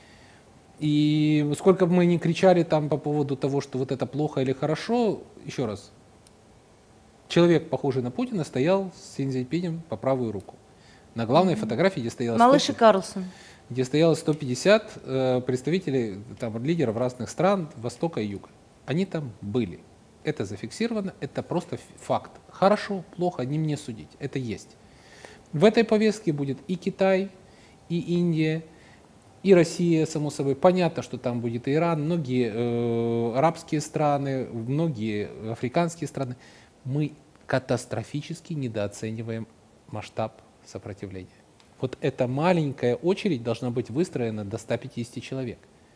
И сколько бы мы ни кричали там по поводу того, что вот это плохо или хорошо, еще раз, человек, похожий на Путина, стоял с Си Цзиньпинем по правую руку. На главной фотографии, где стоял Малыш и Карлсон. Где стояло 150 представителей, лидеров разных стран Востока и Юга. Они там были. Это зафиксировано, это просто факт. Хорошо, плохо, не мне судить. Это есть. В этой повестке будет и Китай, и Индия, и Россия, само собой. Понятно, что там будет и Иран, многие арабские страны, многие африканские страны. Мы катастрофически недооцениваем масштаб сопротивления. Вот эта маленькая очередь должна быть выстроена до 150 человек.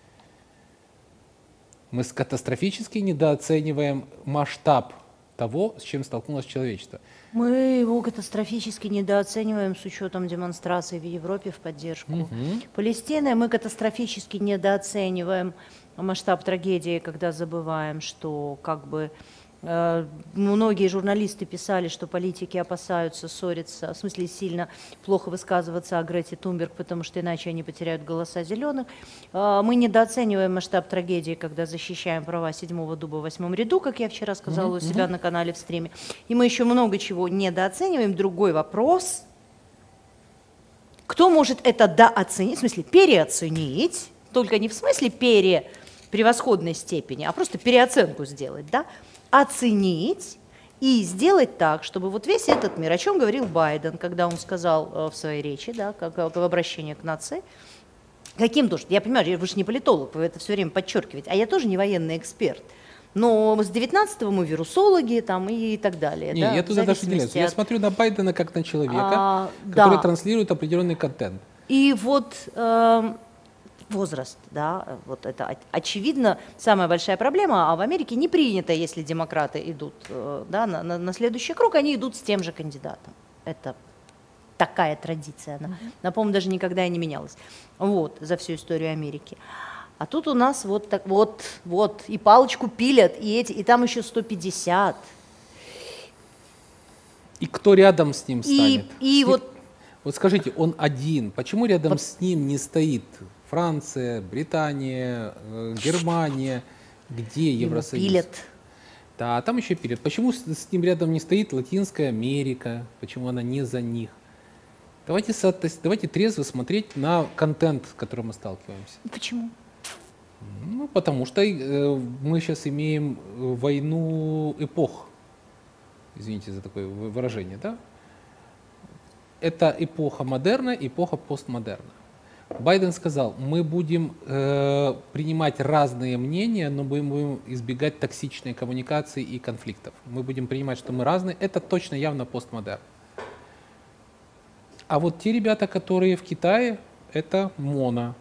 Мы катастрофически недооцениваем масштаб того, с чем столкнулось человечество. Мы его катастрофически недооцениваем с учетом демонстраций в Европе в поддержку Палестины. Мы катастрофически недооцениваем масштаб трагедии, когда забываем, что как бы многие журналисты писали, что политики опасаются ссориться, в смысле сильно плохо высказываться о Грете Тунберг, потому что иначе они потеряют голоса зеленых. Мы недооцениваем масштаб трагедии, когда защищаем права 7-го дуба в 8-м ряду, как я вчера сказала у себя на канале в стриме. И мы еще много чего недооцениваем. Другой вопрос: кто может это дооценить, в смысле переоценить, только не в смысле превосходной степени, а просто переоценку сделать, да? Оценить и сделать так, чтобы вот весь этот мир, о чем говорил Байден, когда он сказал в своей речи, да, как в обращении к нации, каким тоже, я понимаю, вы же не политолог, вы это все время подчеркиваете, а я тоже не военный эксперт, но с 19-го мы вирусологи там, и так далее. Не, да, я туда даже не лезу. Я смотрю на Байдена как на человека, который транслирует определенный контент. И вот возраст, да, вот это очевидно самая большая проблема, а в Америке не принято, если демократы идут да, на следующий круг, они идут с тем же кандидатом. Это такая традиция, она, напомню, даже никогда и не менялась, вот, за всю историю Америки. А тут у нас вот так вот, и палочку пилят, и там еще 150. И кто рядом с ним станет? Вот скажите, он один, почему рядом с ним не стоит Франция, Британия, Германия, где Евросоюз? Пилят. Да, там еще пилят. Почему с ним рядом не стоит Латинская Америка? Почему она не за них? Давайте трезво смотреть на контент, с которым мы сталкиваемся. Почему? Ну, потому что мы сейчас имеем войну эпох. Извините за такое выражение, да? Это эпоха модерна, эпоха постмодерна. Байден сказал, мы будем принимать разные мнения, но мы будем избегать токсичной коммуникации и конфликтов. Мы будем принимать, что мы разные. Это точно явно постмодерн. А вот те ребята, которые в Китае, это моно.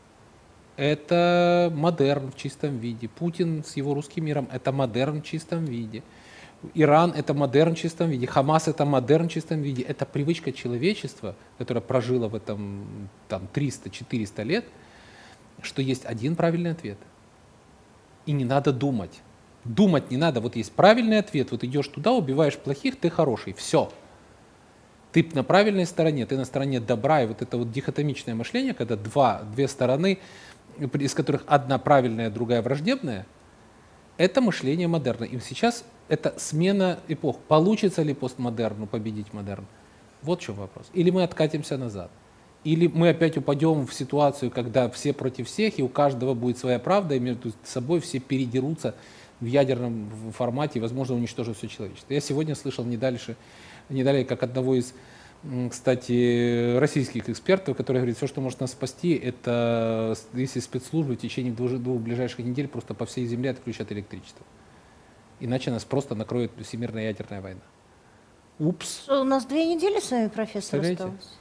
Это модерн в чистом виде. Путин с его русским миром – это модерн в чистом виде. Иран – это модерн в чистом виде. Хамас – это модерн в чистом виде. Это привычка человечества, которое прожило в этом 300-400 лет, что есть один правильный ответ. И не надо думать. Думать не надо. Вот есть правильный ответ. Вот идешь туда, убиваешь плохих, ты хороший. Все. Ты на правильной стороне, ты на стороне добра. И вот это вот дихотомичное мышление, когда две стороны, из которых одна правильная, другая враждебная, это мышление модерна. И сейчас это смена эпох. Получится ли постмодерну победить модерн? Вот в чем вопрос. Или мы откатимся назад. Или мы опять упадем в ситуацию, когда все против всех, и у каждого будет своя правда, и между собой все передерутся в ядерном формате, и, возможно, уничтожат все человечество. Я сегодня слышал не далее, как одного из, кстати, российских экспертов, который говорит, все, что может нас спасти, это если спецслужбы в течение двух ближайших недель просто по всей земле отключат электричество. Иначе нас просто накроет всемирная ядерная война. Упс. У нас 2 недели с вами, профессор, осталось.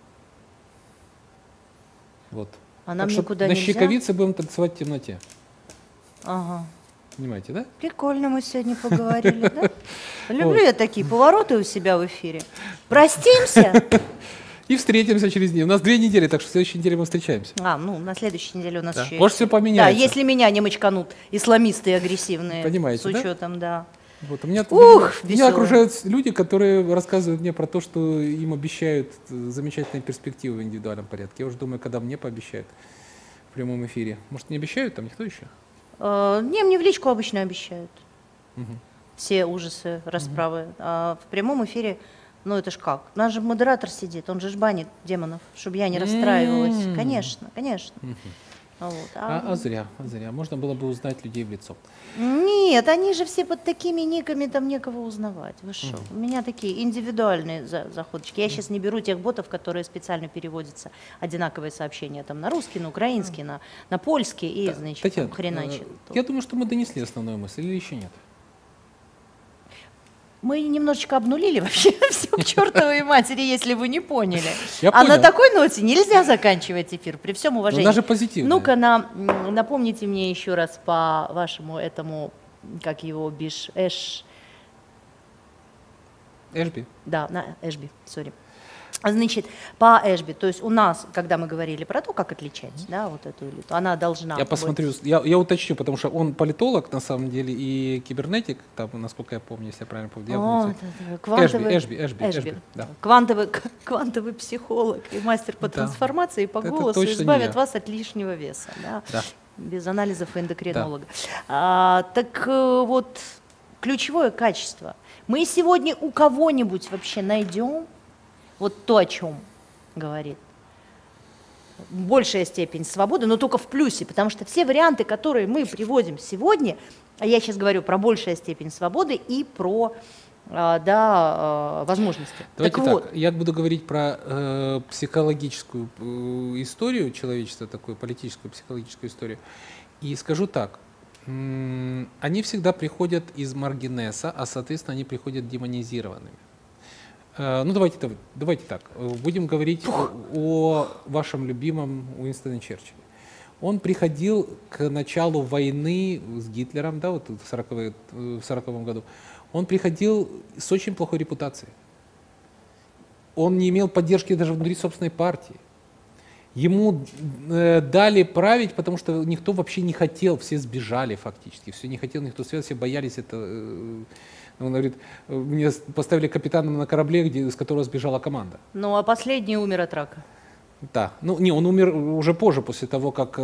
Вот. А нам так никуда на нельзя? щековице будем танцевать в темноте. Ага. Понимаете, да? Прикольно мы сегодня поговорили, да? Люблю я такие повороты у себя в эфире. Простимся? И встретимся через неделю. У нас 2 недели, так что в следующей неделе мы встречаемся. На следующей неделе у нас еще... Может, все поменяется. Да, если меня не мочканут исламисты агрессивные. Понимаете, с учетом, да. Вот. Меня весело. окружают люди, которые рассказывают мне про то, что им обещают замечательные перспективы в индивидуальном порядке. Я уже думаю, когда мне пообещают в прямом эфире. Может, не обещают там никто еще? Не, мне в личку обычно обещают. Все ужасы, расправы. А в прямом эфире, ну это ж как? У нас же модератор сидит, он же банит демонов, чтобы я не расстраивалась. Конечно, конечно. Вот. Зря. Можно было бы узнать людей в лицо. Нет, они же все под такими никами, там некого узнавать. Вы что? У меня такие индивидуальные заходочки. Я сейчас не беру тех ботов, которые специально переводятся одинаковые сообщения там на русский, на украинский, на польский и, значит, Татьяна, хреначит. я думаю, что мы донесли основную мысль, или еще нет? Мы немножечко обнулили вообще все к чертовой матери, если вы не поняли. Я понял. На такой ноте нельзя заканчивать эфир, при всем уважении. Даже позитивно. Ну-ка, напомните мне еще раз по вашему этому, как его, Эшби. Да, Эшби, сори. Значит, по Эшби, то есть у нас, когда мы говорили про то, как отличать, да, вот эту элиту, она должна Я посмотрю, я уточню, потому что он политолог на самом деле и кибернетик, там, насколько я помню, если я правильно помню. Эшби, да. Квантовый психолог и мастер по трансформации, и по голосу избавит вас от лишнего веса, да, да. Без анализов эндокринолога. Да. Так вот, ключевое качество. Мы сегодня у кого-нибудь вообще найдем вот то, о чем говорит. Большая степень свободы, но только в плюсе, потому что все варианты, которые мы приводим сегодня, а я сейчас говорю про большая степень свободы и про возможности. Давайте так, вот. Я буду говорить про психологическую историю человечества, такую политическую, психологическую историю, и скажу так. Они всегда приходят из маргинеса, а, соответственно, они приходят демонизированными. Ну, давайте так. Будем говорить о вашем любимом Уинстоне Черчилле. Он приходил к началу войны с Гитлером, да, вот в 40-м году. Он приходил с очень плохой репутацией. Он не имел поддержки даже внутри собственной партии. Ему дали править, потому что никто вообще не хотел, все сбежали фактически, все не хотел, никто связываться, все боялись это. Он говорит, мне поставили капитаном на корабле, с которого сбежала команда. Ну, а последний умер от рака. Да, ну не, он умер уже позже, после того, как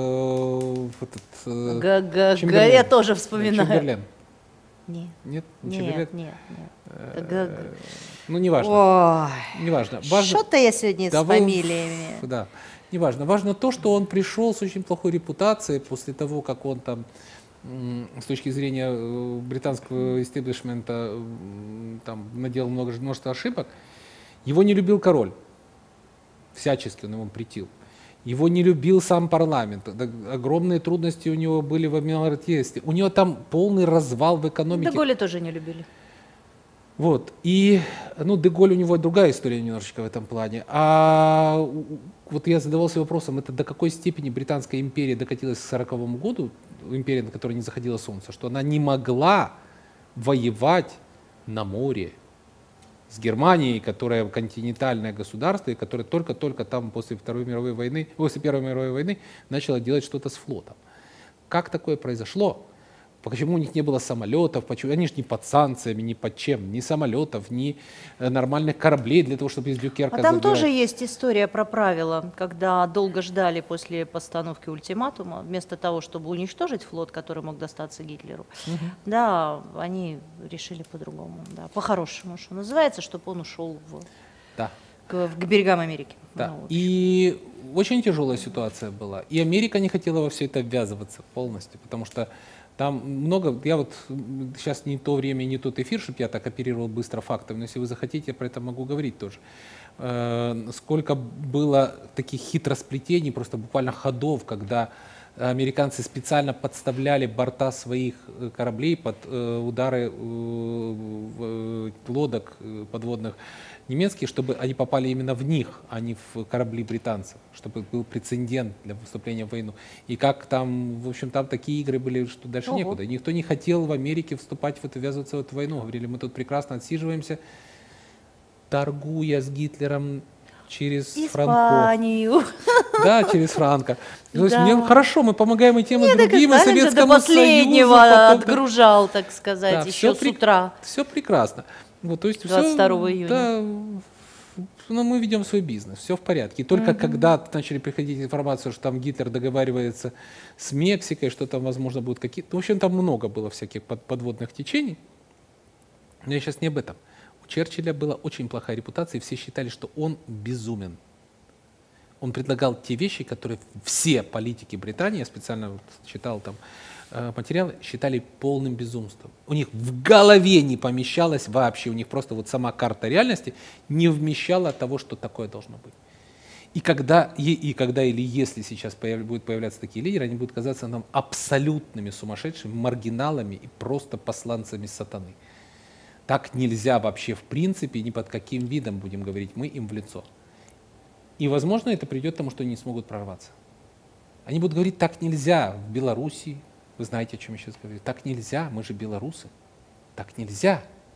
я тоже вспоминаю. Чемберлен. Нет. Нет? Нет. Ну, неважно. Неважно. Что-то я сегодня с фамилиями. Да, неважно. Важно то, что он пришел с очень плохой репутацией после того, как он там с точки зрения британского истеблишмента там наделал множество ошибок. Его не любил король. Всячески он ему претил. Его не любил сам парламент. Огромные трудности у него были в адмиралтействе. У него там полный развал в экономике. Де Голля тоже не любили. Вот. И, ну, Де Голль, у него другая история немножечко в этом плане. А вот я задавался вопросом, это до какой степени Британская империя докатилась к 1940 году, империя, на которой не заходило солнце, что она не могла воевать на море с Германией, которая континентальное государство, и которое только-только там после Первой мировой войны начала делать что-то с флотом. Как такое произошло? Почему у них не было самолетов? Почему? Они же не под санкциями, ни под чем. Ни самолетов, ни нормальных кораблей для того, чтобы из Дюкерка там забирать. Тоже есть история про правила, когда долго ждали после постановки ультиматума, вместо того, чтобы уничтожить флот, который мог достаться Гитлеру, да, они решили по-другому, да, по-хорошему, что называется, чтобы он ушел к берегам Америки. Да. Ну, и очень тяжелая ситуация была. И Америка не хотела во все это ввязываться полностью, потому что там много, я вот сейчас не то время, не тот эфир, чтобы я так оперировал быстро фактами, но если вы захотите, я про это могу говорить тоже. Сколько было таких хитросплетений, просто буквально ходов, когда американцы специально подставляли борта своих кораблей под удары лодок подводных немецких, чтобы они попали именно в них, а не в корабли британцев, чтобы был прецедент для вступления в войну. И как там, в общем, там такие игры были, что дальше некуда. И никто не хотел в Америке вступать в эту, ввязываться в эту войну. Говорили, мы тут прекрасно отсиживаемся, торгуя с Гитлером через Испанию. Да, через Франко. То есть мне хорошо, мы помогаем и тем, и другим, и Советскому до последнего Союзу, отгружал, так сказать, еще с утра. Все прекрасно. Вот, то есть 22 июня. Да, ну, мы ведем свой бизнес, все в порядке. И только когда начали приходить информацию, что там Гитлер договаривается с Мексикой, что там, возможно, будут какие-то... В общем, там много было всяких подводных течений. Но я сейчас не об этом. У Черчилля была очень плохая репутация, и все считали, что он безумен. Он предлагал те вещи, которые все политики Британии, я специально читал там материалы, считали полным безумством. У них в голове не помещалось вообще, у них просто вот сама карта реальности не вмещала того, что такое должно быть. И когда или если сейчас будут появляться такие лидеры, они будут казаться нам абсолютными сумасшедшими, маргиналами и просто посланцами сатаны. Так нельзя вообще в принципе, ни под каким видом, будем говорить, мы им в лицо. И, возможно, это придет к тому, что они не смогут прорваться. Они будут говорить, так нельзя в Белоруссии. Вы знаете, о чем я сейчас говорю. Так нельзя, мы же белорусы. Так нельзя.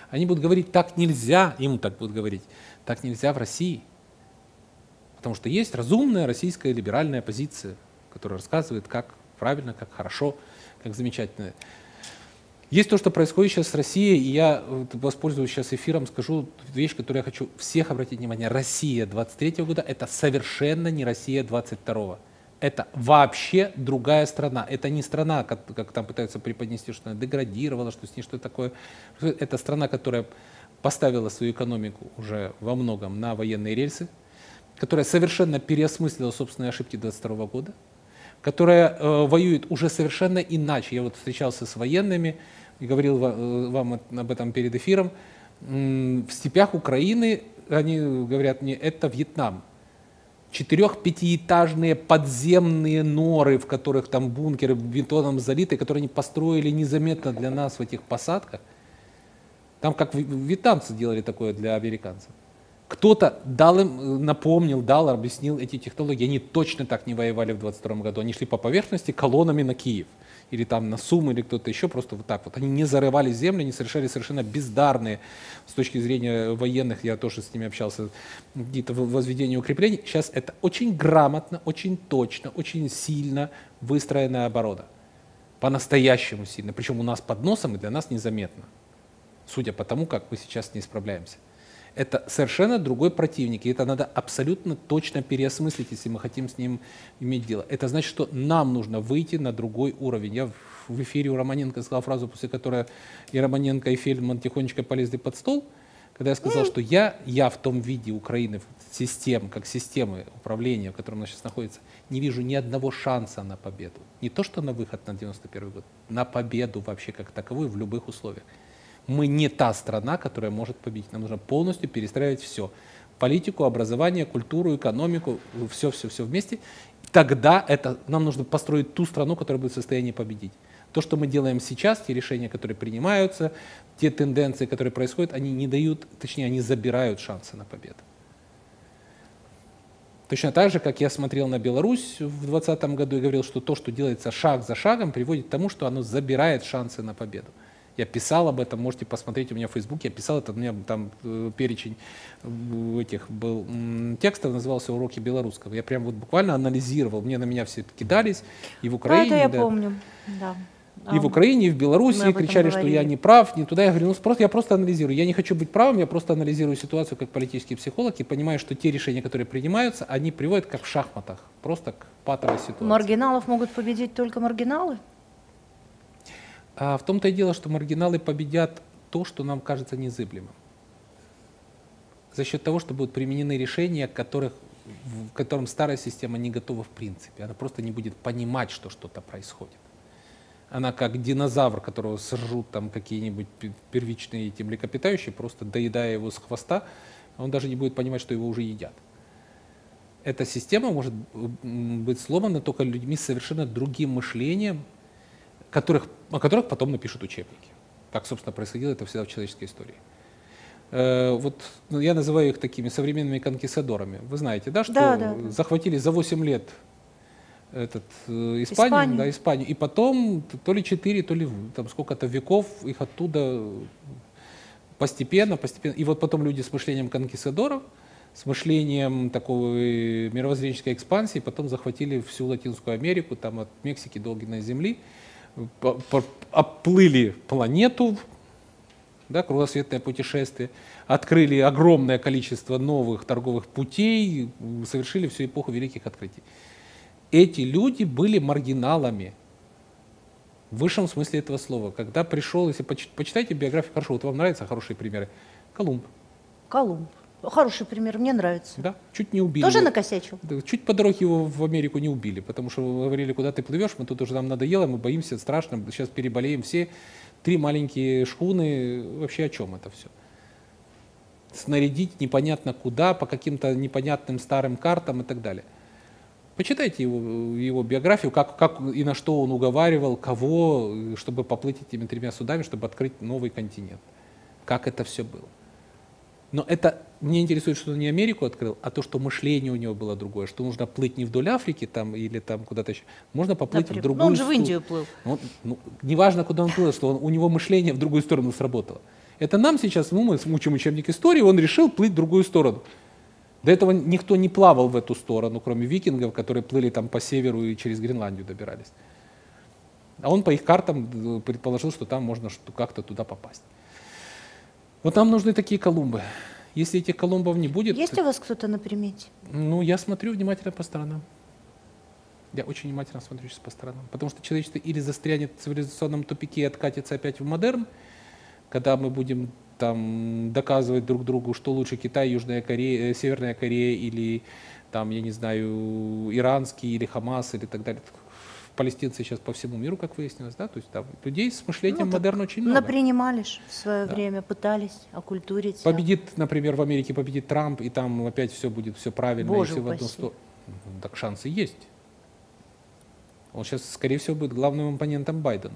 Они будут говорить, так нельзя, ему так будут говорить, так нельзя в России. Потому что есть разумная российская либеральная позиция, которая рассказывает, как правильно, как хорошо, как замечательно. Есть то, что происходит сейчас с Россией, и я воспользуюсь сейчас эфиром, скажу вещь, которую я хочу всех обратить внимание. Россия 23 года – это совершенно не Россия 22-го. Это вообще другая страна. Это не страна, как там пытаются преподнести, что она деградировала, что с ней что-то такое. Это страна, которая поставила свою экономику уже во многом на военные рельсы, которая совершенно переосмыслила собственные ошибки 22 года, которая воюет уже совершенно иначе. Я вот встречался с военными и говорил вам об этом перед эфиром. В степях Украины, они говорят мне, это Вьетнам. 4-5-этажные подземные норы, в которых там бункеры бетоном залиты, которые они построили незаметно для нас в этих посадках. Там как вьетнамцы делали такое для американцев. Кто-то дал им, напомнил, дал, объяснил эти технологии. Они точно так не воевали в 22 году. Они шли по поверхности колоннами на Киев. Или там на Сум, или кто-то еще, просто вот так вот. Они не зарывали землю, они совершали совершенно бездарные, с точки зрения военных, я тоже с ними общался, какие-то возведения укреплений. Сейчас это очень грамотно, очень точно, очень сильно выстроенная оборона. По-настоящему сильно. Причем у нас под носом и для нас незаметно. Судя по тому, как мы сейчас с ней справляемся. Это совершенно другой противник, и это надо абсолютно точно переосмыслить, если мы хотим с ним иметь дело. Это значит, что нам нужно выйти на другой уровень. Я в эфире у Романенко сказал фразу, после которой и Романенко, и Фельдман тихонечко полезли под стол, когда я сказал, что я в том виде Украины, систем, как системы управления, в котором она сейчас находится, не вижу ни одного шанса на победу. Не то, что на выход на 91 год, на победу вообще как таковую в любых условиях. Мы не та страна, которая может победить. Нам нужно полностью перестраивать все. Политику, образование, культуру, экономику, все вместе. Тогда нам нужно построить ту страну, которая будет в состоянии победить. То, что мы делаем сейчас, те решения, которые принимаются, те тенденции, которые происходят, они не дают, точнее, они забирают шансы на победу. Точно так же, как я смотрел на Беларусь в 2020 году и говорил, что то, что делается шаг за шагом, приводит к тому, что оно забирает шансы на победу. Я писал об этом, можете посмотреть у меня в Фейсбуке, я писал это, у меня там перечень этих был текстов, назывался «Уроки белорусского». Я прям вот буквально анализировал, на меня все кидались, и в Украине. Да, это я помню, да. И в Украине, и в Беларуси кричали, что я не прав, не туда. Я говорю, я просто анализирую. Я не хочу быть правым, я просто анализирую ситуацию как политический психолог и понимаю, что те решения, которые принимаются, они приводят как в шахматах, просто к патовой ситуации. Маргиналов могут победить только маргиналы? А в том-то и дело, что маргиналы победят то, что нам кажется незыблемым. За счет того, что будут применены решения, в котором старая система не готова в принципе. Она просто не будет понимать, что что-то происходит. Она как динозавр, которого сожрут там какие-нибудь первичные эти млекопитающие, просто доедая его с хвоста, он даже не будет понимать, что его уже едят. Эта система может быть сломана только людьми с совершенно другим мышлением, о которых потом напишут учебники. Так, собственно, происходило это всегда в человеческой истории. Я называю их такими современными конкистадорами. Вы знаете, да, что захватили за 8 лет Испанию, и потом то ли 4, то ли там сколько-то веков их оттуда постепенно. И вот потом люди с мышлением конкистадоров, с мышлением такой мировоззренческой экспансии, потом захватили всю Латинскую Америку, там от Мексики до Гинной земли, оплыли планету, да, кругосветное путешествие, открыли огромное количество новых торговых путей, совершили всю эпоху великих открытий. Эти люди были маргиналами в высшем смысле этого слова. Когда пришел, если почитайте биографию, хорошо, вот вам нравятся хорошие примеры, Колумб. Хороший пример, мне нравится. Да, чуть не убили. Тоже его. накосячил? Да, чуть по дороге его в Америку не убили, потому что говорили, куда ты плывешь, мы тут уже нам надоело, мы боимся, страшно, сейчас переболеем все. 3 маленькие шхуны, вообще о чем это все? Снарядить непонятно куда, по каким-то непонятным старым картам и так далее. Почитайте его биографию, как и на что он уговаривал, кого, чтобы поплыть этими 3 судами, чтобы открыть новый континент. Как это все было. Но это мне интересует, что он не Америку открыл, а то, что мышление у него было другое, что нужно плыть не вдоль Африки там, или там куда-то еще, можно поплыть в другую сторону. Он же в Индию плыл. Неважно, куда он плыл, что у него мышление в другую сторону сработало. Это нам сейчас, мы учим учебник истории, он решил плыть в другую сторону. До этого никто не плавал в эту сторону, кроме викингов, которые плыли там по северу и через Гренландию добирались. А он по их картам предположил, что там можно как-то туда попасть. Вот нам нужны такие Колумбы. Если этих Колумбов не будет... Есть у вас кто-то на примете? Ну, я смотрю внимательно по сторонам. Я очень внимательно смотрю сейчас по сторонам. Потому что человечество или застрянет в цивилизационном тупике и откатится опять в модерн, когда мы будем там доказывать друг другу, что лучше Китай, Южная Корея, Северная Корея или там, я не знаю, иранский или Хамас или так далее. Палестинцы сейчас по всему миру, как выяснилось, да, то есть там людей с мышлением модерна очень много. Напринимали ж в свое время, пытались окультурить. Победит, например, в Америке победит Трамп, и там опять все будет все правильно, Боже и все в одну упаси. сторону. Так шансы есть. Он сейчас, скорее всего, будет главным оппонентом Байдена.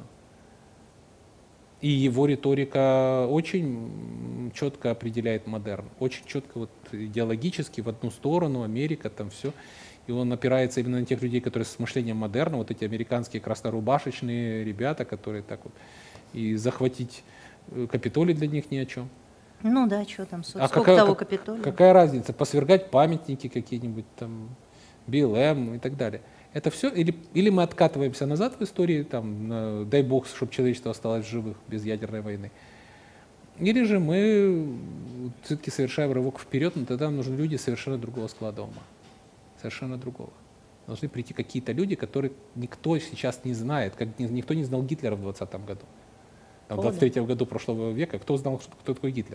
И его риторика очень четко определяет модерн. Очень четко вот идеологически в одну сторону, Америка, там все. И он опирается именно на тех людей, которые с мышлением модерна, вот эти американские краснорубашечные ребята, которые так вот. И захватить Капитолий для них ни о чем. Ну да, что там, А сколько того Капитолия? какая разница? Посвергать памятники какие-нибудь, там, БЛМ и так далее. Это все, или мы откатываемся назад в истории, там, дай бог, чтобы человечество осталось в живых без ядерной войны. Или же мы все-таки совершаем рывок вперед, но тогда нужны люди совершенно другого склада ума. Совершенно другого. Должны прийти какие-то люди, которые никто сейчас не знает, как никто не знал Гитлера в 20-м году. Там, в 23-м году прошлого века кто знал, кто такой Гитлер?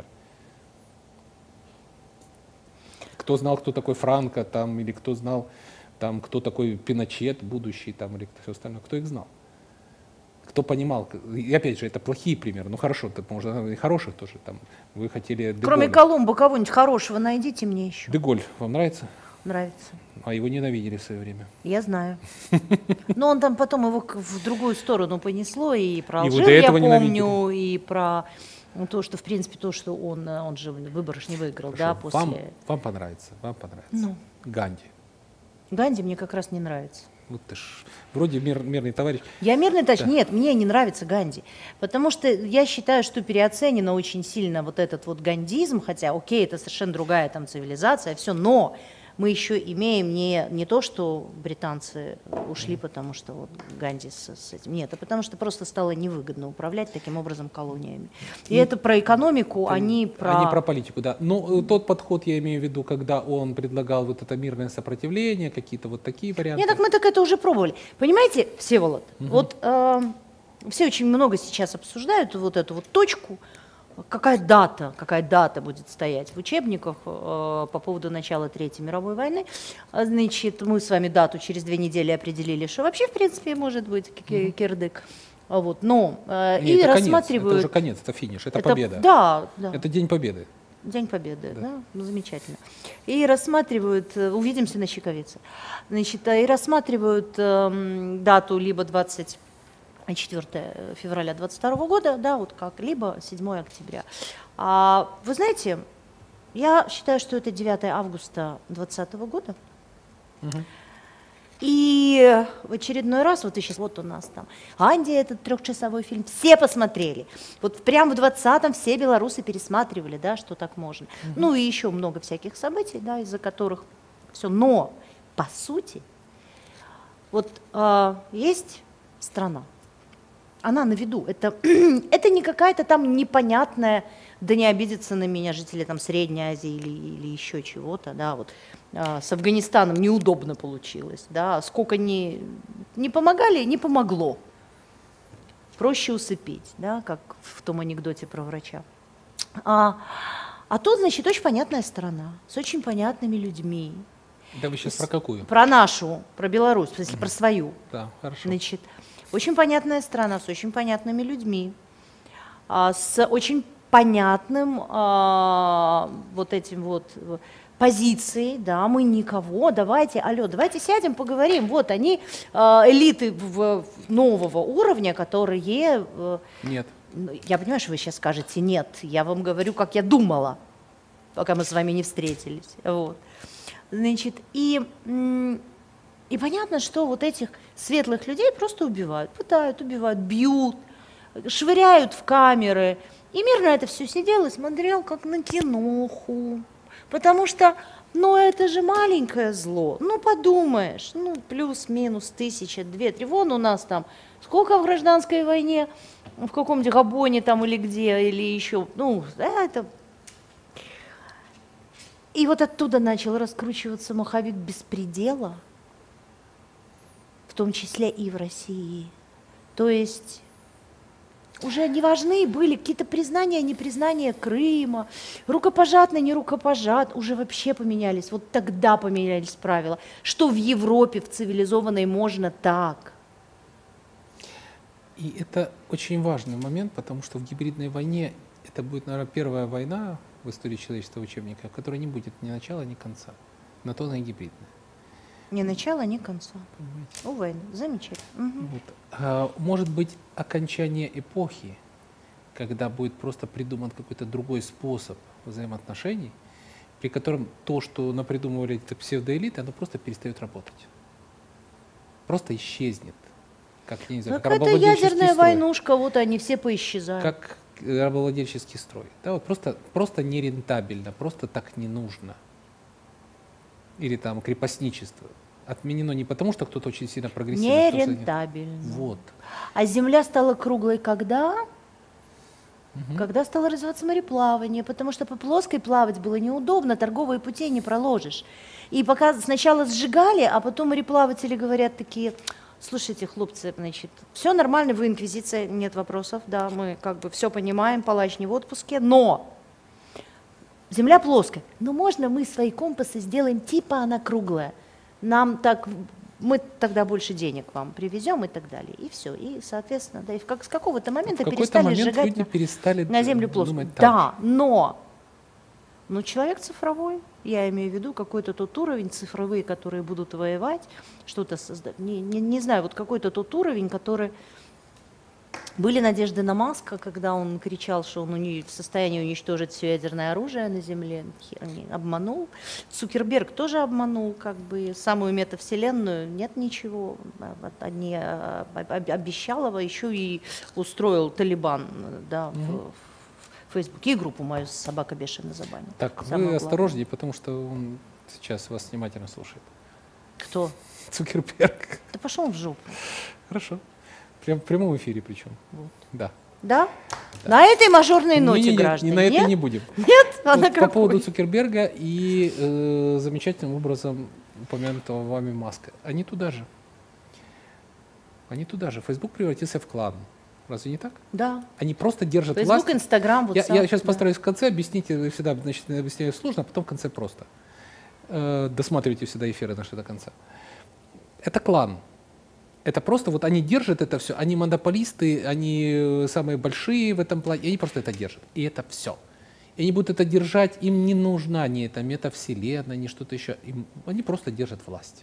Кто знал, кто такой Франко, там, или кто знал, там, кто такой Пиночет будущий, там, или все остальное? Кто их знал? Кто понимал? И опять же, это плохие примеры. Ну хорошо, это можно и хороших тоже. Там, вы хотели Де Кроме Голля. Колумба, кого-нибудь хорошего найдите мне еще. Де Голль вам нравится? Нравится. А его ненавидели в свое время. Я знаю. Но он там потом его в другую сторону понесло, и про Его Алжир до я этого помню, и про то, что, в принципе, то, что он же выборы ж не выиграл, да, Хорошо. после... Вам понравится, вам понравится. Ну. Ганди. Ганди мне как раз не нравится. Вот ты ж вроде мирный товарищ. Я мирный товарищ. Да. Нет, мне не нравится Ганди. Потому что я считаю, что переоценено очень сильно вот этот вот гандизм, хотя, окей, это совершенно другая там цивилизация, все, но мы еще имеем не то, что британцы ушли, потому что вот Ганди с этим. Нет, а потому что просто стало невыгодно управлять таким образом колониями. И это про экономику, а не про... А не про политику, да. Но тот подход я имею в виду, когда он предлагал вот это мирное сопротивление, какие-то вот такие варианты. Нет, так мы так это уже пробовали. Понимаете, Всеволод, вот все очень много сейчас обсуждают вот эту вот точку, какая дата будет стоять в учебниках по поводу начала Третьей мировой войны. Значит, мы с вами дату через 2 недели определили, что вообще, в принципе, может быть кирдык. Вот, но Нет, и это рассматривают... Конец, это уже конец, это финиш, это победа. Да, да. Это День Победы. День Победы, да. Ну, замечательно. И рассматривают, увидимся на Чиковице, значит, и рассматривают дату либо 24 февраля 22 года, да, вот как, либо 7 октября. Вы знаете, я считаю, что это 9 августа 2020 года. Угу. И в очередной раз, вот и сейчас, вот у нас там, Ганди, этот 3-часовой фильм, все посмотрели. Вот прямо в 20-м все белорусы пересматривали, да, что так можно. Ну и еще много всяких событий, да, из-за которых все. Но, по сути, вот есть страна, она на виду. Это не какая-то там непонятная, да не обидятся на меня жители там Средней Азии или еще чего-то, да, вот с Афганистаном неудобно получилось, да, сколько не помогали, не помогло. Проще усыпить, да, как в том анекдоте про врача. А тут, значит, очень понятная страна, с очень понятными людьми. Да вы сейчас про какую? Про нашу, про Беларусь, в смысле, про свою. Да, хорошо. Значит, очень понятная страна с очень понятными людьми, с очень понятным вот этим вот позицией, да, мы никого, давайте сядем, поговорим. Вот они, элиты нового уровня, которые... Нет. Я понимаю, что вы сейчас скажете нет, я вам говорю, как я думала, пока мы с вами не встретились. Вот. Значит, и понятно, что вот этих светлых людей просто убивают, пытают, убивают, бьют, швыряют в камеры, И мир на это все сидел и смотрел, как на киноху. Потому что, ну это же маленькое зло. Ну подумаешь, ну плюс-минус 1000, 2-3. Вон у нас там сколько в гражданской войне, в каком-нибудь Габоне там или где, или еще. Ну, это... И вот оттуда начал раскручиваться маховик беспредела, в том числе и в России. То есть уже не важны были какие-то признания, непризнания Крыма, рукопожатный, не рукопожат, уже вообще поменялись. Вот тогда поменялись правила, что в Европе, в цивилизованной можно так. И это очень важный момент, потому что в гибридной войне это будет, наверное, первая война в истории человечества учебника, в которой не будет ни начала, ни конца. На то она и гибридная. Ни начала, ни конца. Понимаете? У войны. Замечательно. Угу. Вот. Может быть, окончание эпохи, когда будет просто придуман какой-то другой способ взаимоотношений, при котором то, что напридумывали эти псевдоэлиты, оно просто перестает работать. Просто исчезнет. Как, я не знаю, как это ядерная войнушка, вот они все поисчезают. Как рабовладельческий строй. Да, вот просто нерентабельно, просто так не нужно. Или там крепостничество. Отменено не потому, что кто-то очень сильно прогрессивный. Нерентабельно. Вот. А земля стала круглой когда? Когда стало развиваться мореплавание, потому что по плоской плавать было неудобно, торговые пути не проложишь. И пока сначала сжигали, а потом мореплаватели говорят такие: слушайте, хлопцы, значит, все нормально, вы инквизиция, нет вопросов, да, мы как бы все понимаем, палач не в отпуске, но земля плоская. Но можно мы свои компасы сделаем типа она круглая. Нам так, мы тогда больше денег вам привезем и так далее. И все. И, соответственно, да, и с какого-то момента перестали сжигать на землю плоскую. Да, но человек цифровой, я имею в виду какой-то тот уровень, цифровые, которые будут воевать, что-то создать. Не знаю, вот какой-то тот уровень, который... Были надежды на Маска, когда он кричал, что он в состоянии уничтожить все ядерное оружие на Земле. Хер не обманул. Цукерберг тоже обманул, как бы самую метавселенную. Нет ничего. Одни обещал его, еще и устроил Талибан, да, в Фейсбуке. И группу мою «Собака бешеная» забанил. Так, вы осторожнее, потому что он сейчас вас внимательно слушает. Кто? Цукерберг. Да пошел в жопу. Хорошо. Прям в прямом эфире причем. Вот. Да. Да? На этой мажорной ноте, граждане. На этой не будем. Нет? А на по поводу Цукерберга и замечательным образом упомянутого вами Маска. Они туда же. Facebook превратился в клан. Разве не так? Да. Они просто держат Facebook, власть. Instagram, WhatsApp. Я сейчас постараюсь в конце объяснить. Всегда объясняю сложно, а потом в конце просто. Досматривайте всегда эфиры наши до конца. Это клан. Это просто вот они держат это все, они монополисты, они самые большие в этом плане, и они просто это держат. И это все. И они будут это держать, им не нужна ни эта метавселенная, ни что-то еще. Они просто держат власть.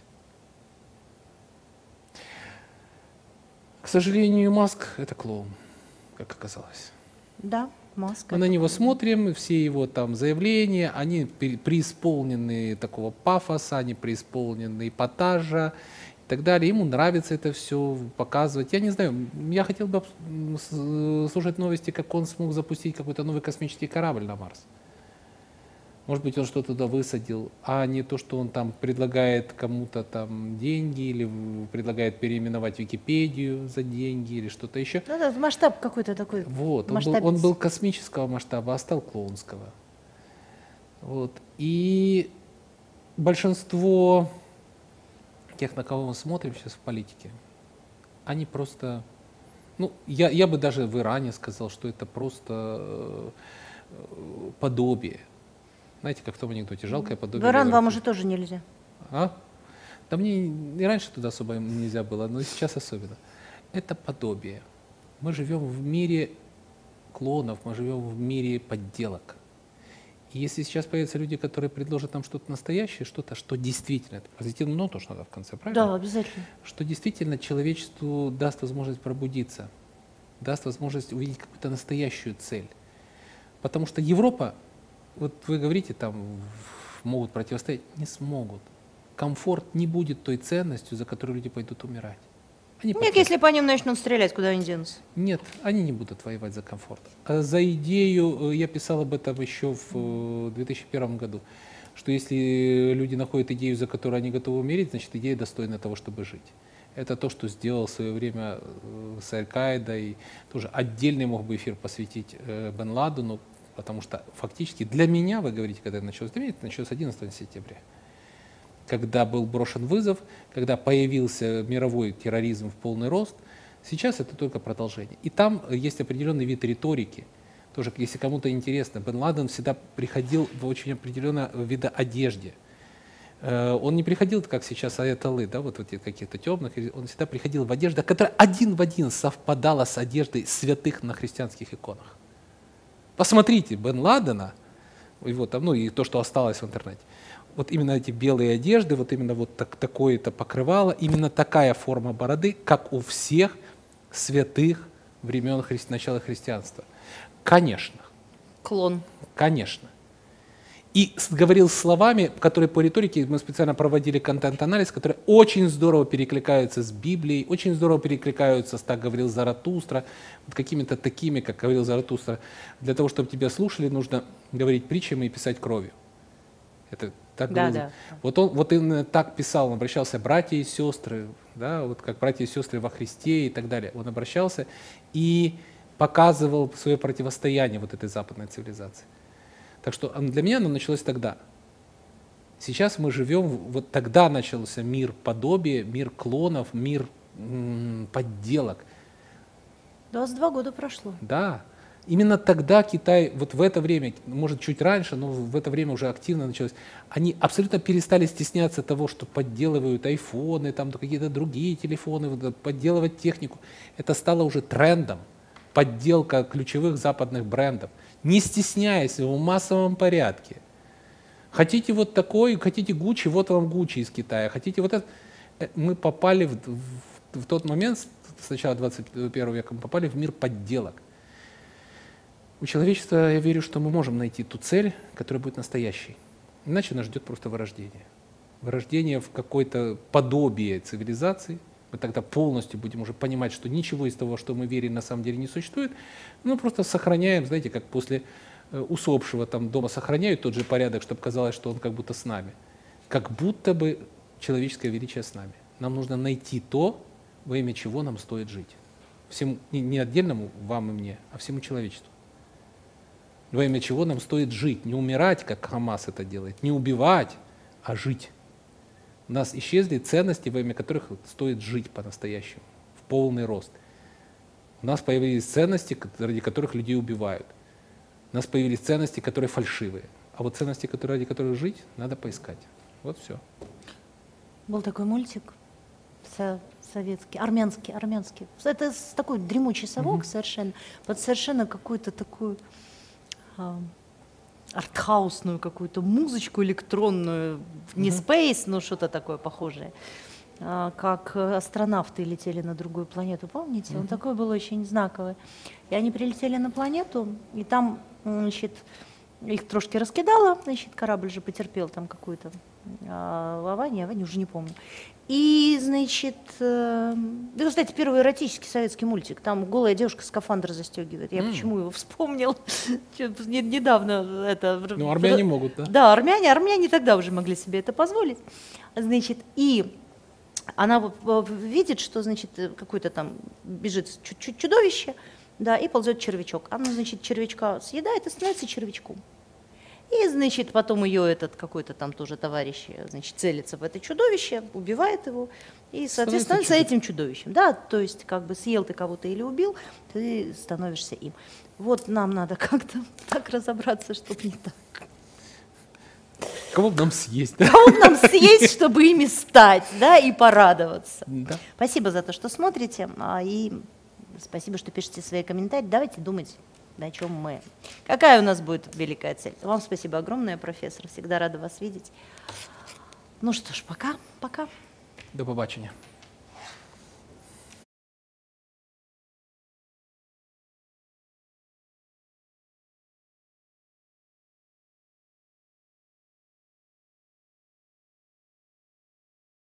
К сожалению, Маск — это клоун, как оказалось. Да, Маск. Мы на него смотрим, все его там заявления, они преисполнены такого пафоса, они преисполнены эпатажа и так далее. Ему нравится это все показывать. Я не знаю, я хотел бы слушать новости, как он смог запустить какой-то новый космический корабль на Марс. Может быть, он что-то туда высадил, а не то, что он там предлагает кому-то там деньги или предлагает переименовать Википедию за деньги или что-то еще. Да, масштаб какой-то такой. Вот, он был космического масштаба, а стал клоунского. Вот. И большинство тех, на кого мы смотрим сейчас в политике, они просто, ну, я бы даже в Иране сказал, что это просто подобие. Знаете, как в том анекдоте, жалкое подобие. В Иран вам уже тоже нельзя. А? Да мне и раньше туда особо нельзя было, но и сейчас особенно. Это подобие. Мы живем в мире клонов, мы живем в мире подделок. И если сейчас появятся люди, которые предложат нам что-то настоящее, что-то, что действительно, это позитивно, но тоже надо в конце, правильно? Да, обязательно. Что действительно человечеству даст возможность пробудиться, даст возможность увидеть какую-то настоящую цель. Потому что Европа, вот вы говорите, там могут противостоять, не смогут. Комфорт не будет той ценностью, за которую люди пойдут умирать. Нет, если по ним начнут стрелять, куда они денутся? Нет, они не будут воевать за комфорт. А за идею, я писал об этом еще в 2001 году, что если люди находят идею, за которую они готовы умереть, значит идея достойна того, чтобы жить. Это то, что сделал в свое время с Аль-Каидой. Тоже отдельный мог бы эфир посвятить Бен Ладену, потому что фактически для меня, вы говорите, когда это началось, для меня это началось 11 сентября. Когда был брошен вызов, когда появился мировой терроризм в полный рост, сейчас это только продолжение. И там есть определенный вид риторики. Тоже, если кому-то интересно, Бен Ладен всегда приходил в очень определенного вида одежде. Он не приходил, как сейчас аятоллы, да, вот эти какие-то темных, он всегда приходил в одежде, которая один в один совпадала с одеждой святых на христианских иконах. Посмотрите Бен Ладена, его там, ну и то, что осталось в интернете. Вот именно эти белые одежды, вот именно вот такое-то покрывало, именно такая форма бороды, как у всех святых времен начала христианства. Конечно. Клон. Конечно. И говорил словами, которые по риторике, мы специально проводили контент-анализ, которые очень здорово перекликаются с Библией, очень здорово перекликаются с «Так говорил Заратустра», вот какими-то такими, как говорил Заратустра. Для того, чтобы тебя слушали, нужно говорить притчами и писать кровью. Это так Да, говорил. да. Вот он вот именно так писал, он обращался братья и сестры, да, вот как братья и сестры во Христе и так далее. Он обращался и показывал свое противостояние вот этой западной цивилизации. Так что для меня оно началось тогда. Сейчас мы живем, вот тогда начался мир подобия, мир клонов, мир подделок. 22 года прошло. Да. Именно тогда Китай, вот в это время, может чуть раньше, но в это время уже активно началось, они абсолютно перестали стесняться того, что подделывают айфоны, там какие-то другие телефоны, подделывать технику. Это стало уже трендом, подделка ключевых западных брендов. Не стесняясь в массовом порядке. Хотите вот такой, хотите Гуччи, вот вам Гуччи из Китая. Хотите вот это. Мы попали в тот момент, с начала 21 века, мы попали в мир подделок. У человечества, я верю, что мы можем найти ту цель, которая будет настоящей. Иначе нас ждет просто вырождение. Вырождение в какое-то подобие цивилизации. Мы тогда полностью будем уже понимать, что ничего из того, что мы верим, на самом деле не существует. Мы просто сохраняем, знаете, как после усопшего там дома сохраняют тот же порядок, чтобы казалось, что он как будто с нами. Как будто бы человеческое величие с нами. Нам нужно найти то, во имя чего нам стоит жить. Всему, не отдельному вам и мне, а всему человечеству. Во имя чего нам стоит жить, не умирать, как Хамас это делает, не убивать, а жить. У нас исчезли ценности, во имя которых стоит жить по-настоящему, в полный рост. У нас появились ценности, ради которых людей убивают. У нас появились ценности, которые фальшивые. А вот ценности, ради которых жить, надо поискать. Вот все. Был такой мультик советский, армянский. Это такой дремучий совок совершенно, под совершенно какую-то такую артхаусную какую-то музычку электронную, не Space, но что-то такое похожее, как астронавты летели на другую планету, помните? Он такой был очень знаковый. И они прилетели на планету, и там, значит, их трошки раскидало, значит, корабль же потерпел там какую-то аварию, уже не помню. И, значит, да, кстати, первый эротический советский мультик, там голая девушка скафандр застегивает. Я почему его вспомнил? Недавно это... Ну, армяне могут, да? Да, армяне тогда уже могли себе это позволить. Значит, и она видит, что, значит, какое-то там бежит чудовище, да, и ползет червячок. Она, значит, червячка съедает и становится червячком. И, значит, потом ее этот какой-то там тоже товарищ, значит, целится в это чудовище, убивает его, и, соответственно, становится этим чудовищем. Да, то есть, как бы съел ты кого-то или убил, ты становишься им. Вот нам надо как-то так разобраться, чтобы не так. Кого бы нам съесть, да? Кого бы нам съесть, чтобы ими стать, да, и порадоваться. Да. Спасибо за то, что смотрите, и спасибо, что пишете свои комментарии. Давайте думать, на чем мы. Какая у нас будет великая цель? Вам спасибо огромное, профессор. Всегда рада вас видеть. Ну что ж, пока. До побачення.